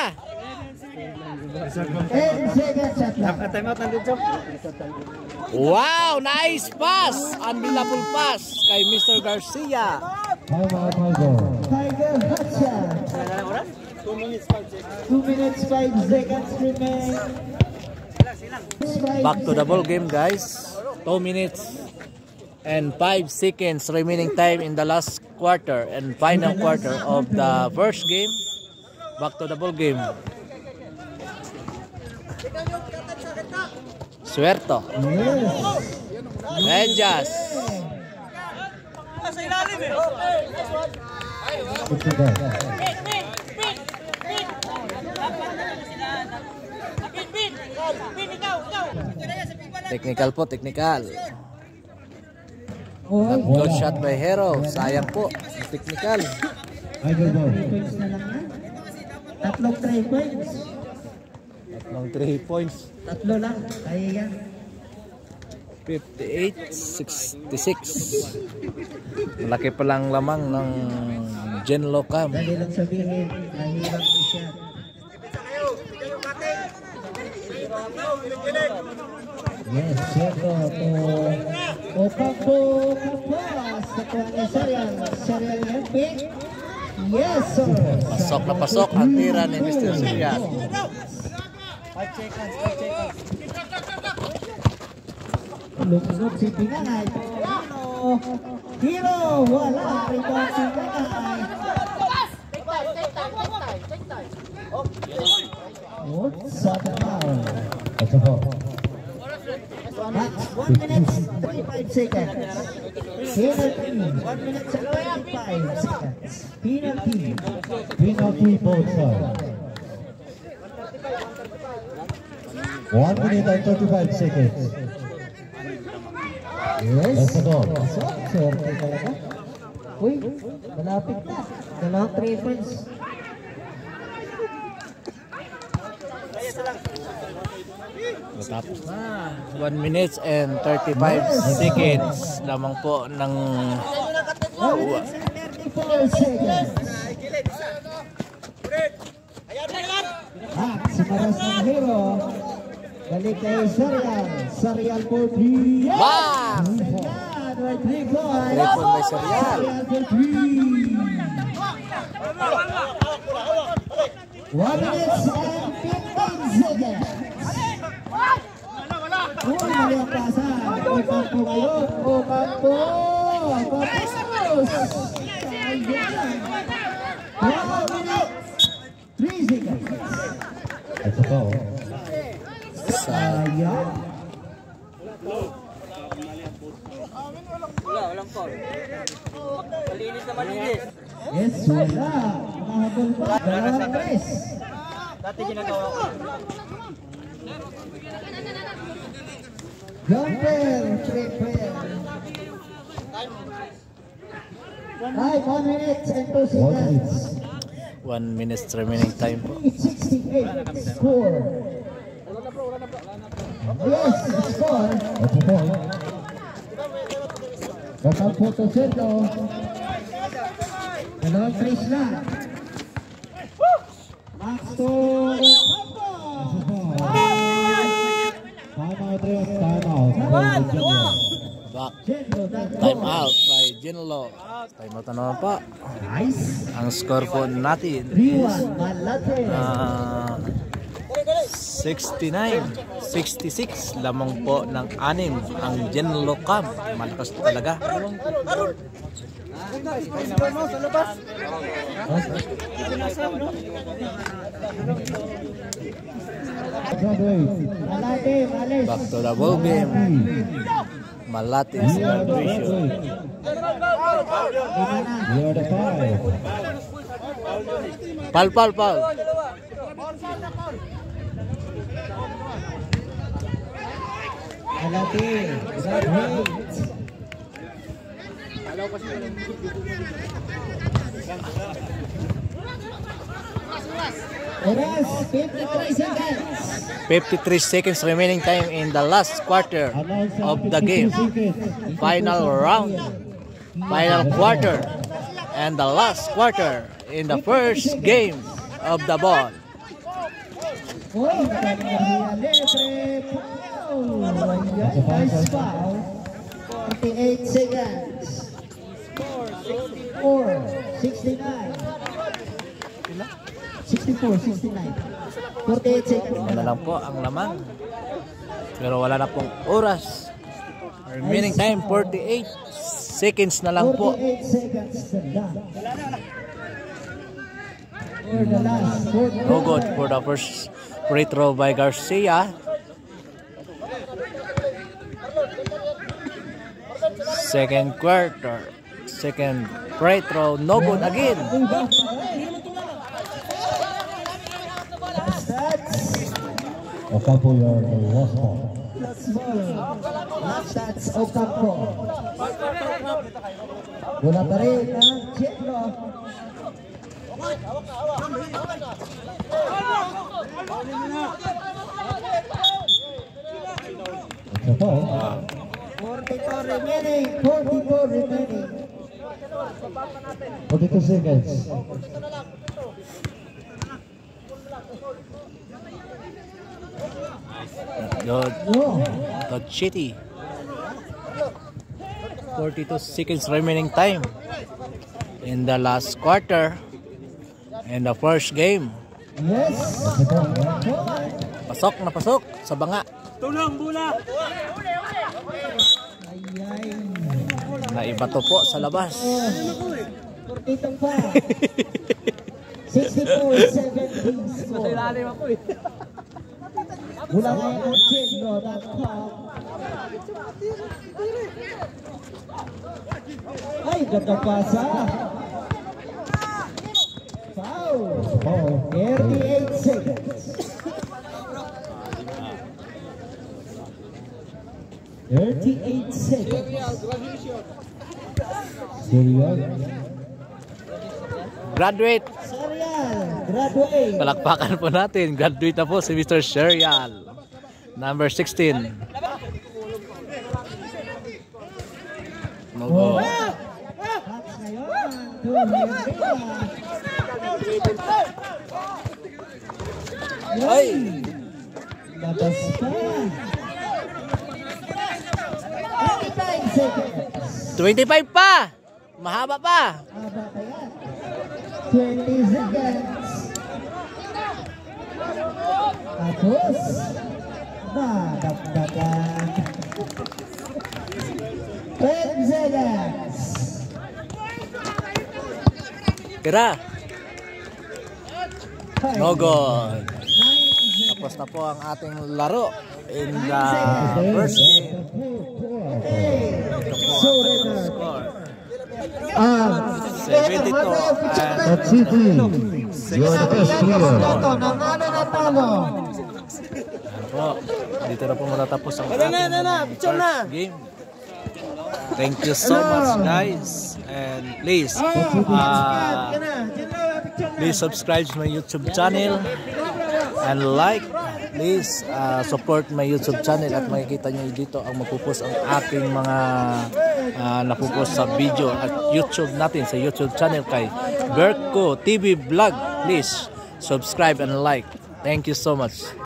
10 seconds shot clock. Time out dito. Wow, nice pass. Unbelievable pass kay Mr. Garcia. Timeout, Tiger. Tiger hot shot. 2 minutes 5 seconds remain. Back to the ball game, guys. 2 minutes and 5 seconds remaining time in the last quarter and final quarter of the first game. Back to the ball game. Suerto. Mejas. Technical po, technical. Good shot by Hero. Sayang po. Technical. Tiger ball. 3 points na lang yan. Tatlong 3 points. Tatlong 3 points. Tatlo lang. Kaya yan. 58-66. Malaki pa lang lamang ng Genlocam. Dali lang sabihin. Nahirap siya. Yes, Sierto to Ocampo Campos. Nakuha ni Serial. Serial yan, pick. Yes, sir. Pasok na pasok ang tira ni Mr. Serial. 5 seconds. Lumusog si Pinangay. Hero, wala. Rebound si Pinangay. Oh, sudden foul. That's a foul. 1 minute 35 seconds. Penalty. 1 minute 25 seconds. Penalty. Penalty both sides. 1 minute and 35 seconds. Yes. That's a goal. So, swerte talaga. Uy, malapit na. Dalawang 3 points. Tapos na. 1 minute and 35 seconds lamang po ng 34 seconds. At sumaras ng hero. Balik kay Serial. Serial for 3. Bang! Serial by 3 points. 3 point by Serial. Serial for 3. 1 minute and 15 seconds. Uy, mali ang pasa. Ocampo ngayon. Ocampo. Papus. Sayang. 1 minute. 3 seconds. That's a foul. Sayang. Walang foul. Malinis na malinis. Yes, wala. Nakahabol pa. Dalawang tres. Dati ginagawa ko. Jumper, triple. 1 minute and 2 seconds. 1 minute remaining time po. 68 score. Yes, score. That's a foul. Ocampo to Sergio. Dalawang trace na. Max to Ocampo. Time out, Reyes. Time out. Back. Sergio, Time out by Ginlo. Time out na naman po. nice. Ang score po natin 3-1, Malate. 69-66. Lamang po ng 6 ang Ginlo Camp. Malakas talaga. Malate, Males. Back to the ball game. Malatis graduation. You're the five. Pal. Malate, graduate. Oras, 53 seconds. 53 seconds remaining time in the last quarter of the game. Final round. Final quarter. And the last quarter in the first game of the ball. Uy, nakalimariya letre. Foul. Ayan, nice foul. 48 seconds. 64, 69. 48 seconds. Ano na lang po ang lamang. Pero wala na pong oras. Remaining time 48 seconds na lang po. 48 seconds to done. For the last quarter. No good for the first free throw by Garcia. Second quarter. Second free throw. No good again. Ocampo, you're the last ball. That's Ocampo. Wala pa rin ang Jetro. That's a foul. 44 remaining. 44 remaining. 42 seconds. Good. No. Good shitty. 42 seconds remaining time in the last quarter in the first game. Yes. Pasok na pasok sa banga. Tulong, bula! Ayay. Naibato po sa labas. 42 pa. 64-17 score. Wala ngayon ang Jetro.com. Ay, ganda pasa. Foul. 38 seconds. 38 seconds. Serial. Graduate. Serial. Graduate. Palakpakan po natin. Graduate na po si Mr. Serial. Number 16. No go. Ay! Labas pa. 25 seconds. 25 pa! Mahaba pa! Haba pa yan. 20 seconds. Tapos, dagdagan. 10 seconds. Tira! No good. Tapos na po ang ating laro in the first game. Ito po ang score. 72 Todd City. You're the best player. Nanalo na talo. Po, dito na po matatapos ang ating first game. Thank you so much guys, and please please subscribe to my YouTube channel and like, please support my YouTube channel at makikita nyo dito ang magpupost ang ating mga napupost sa video at YouTube natin sa YouTube channel kay Berko TV Vlog. Please subscribe and like. Thank you so much.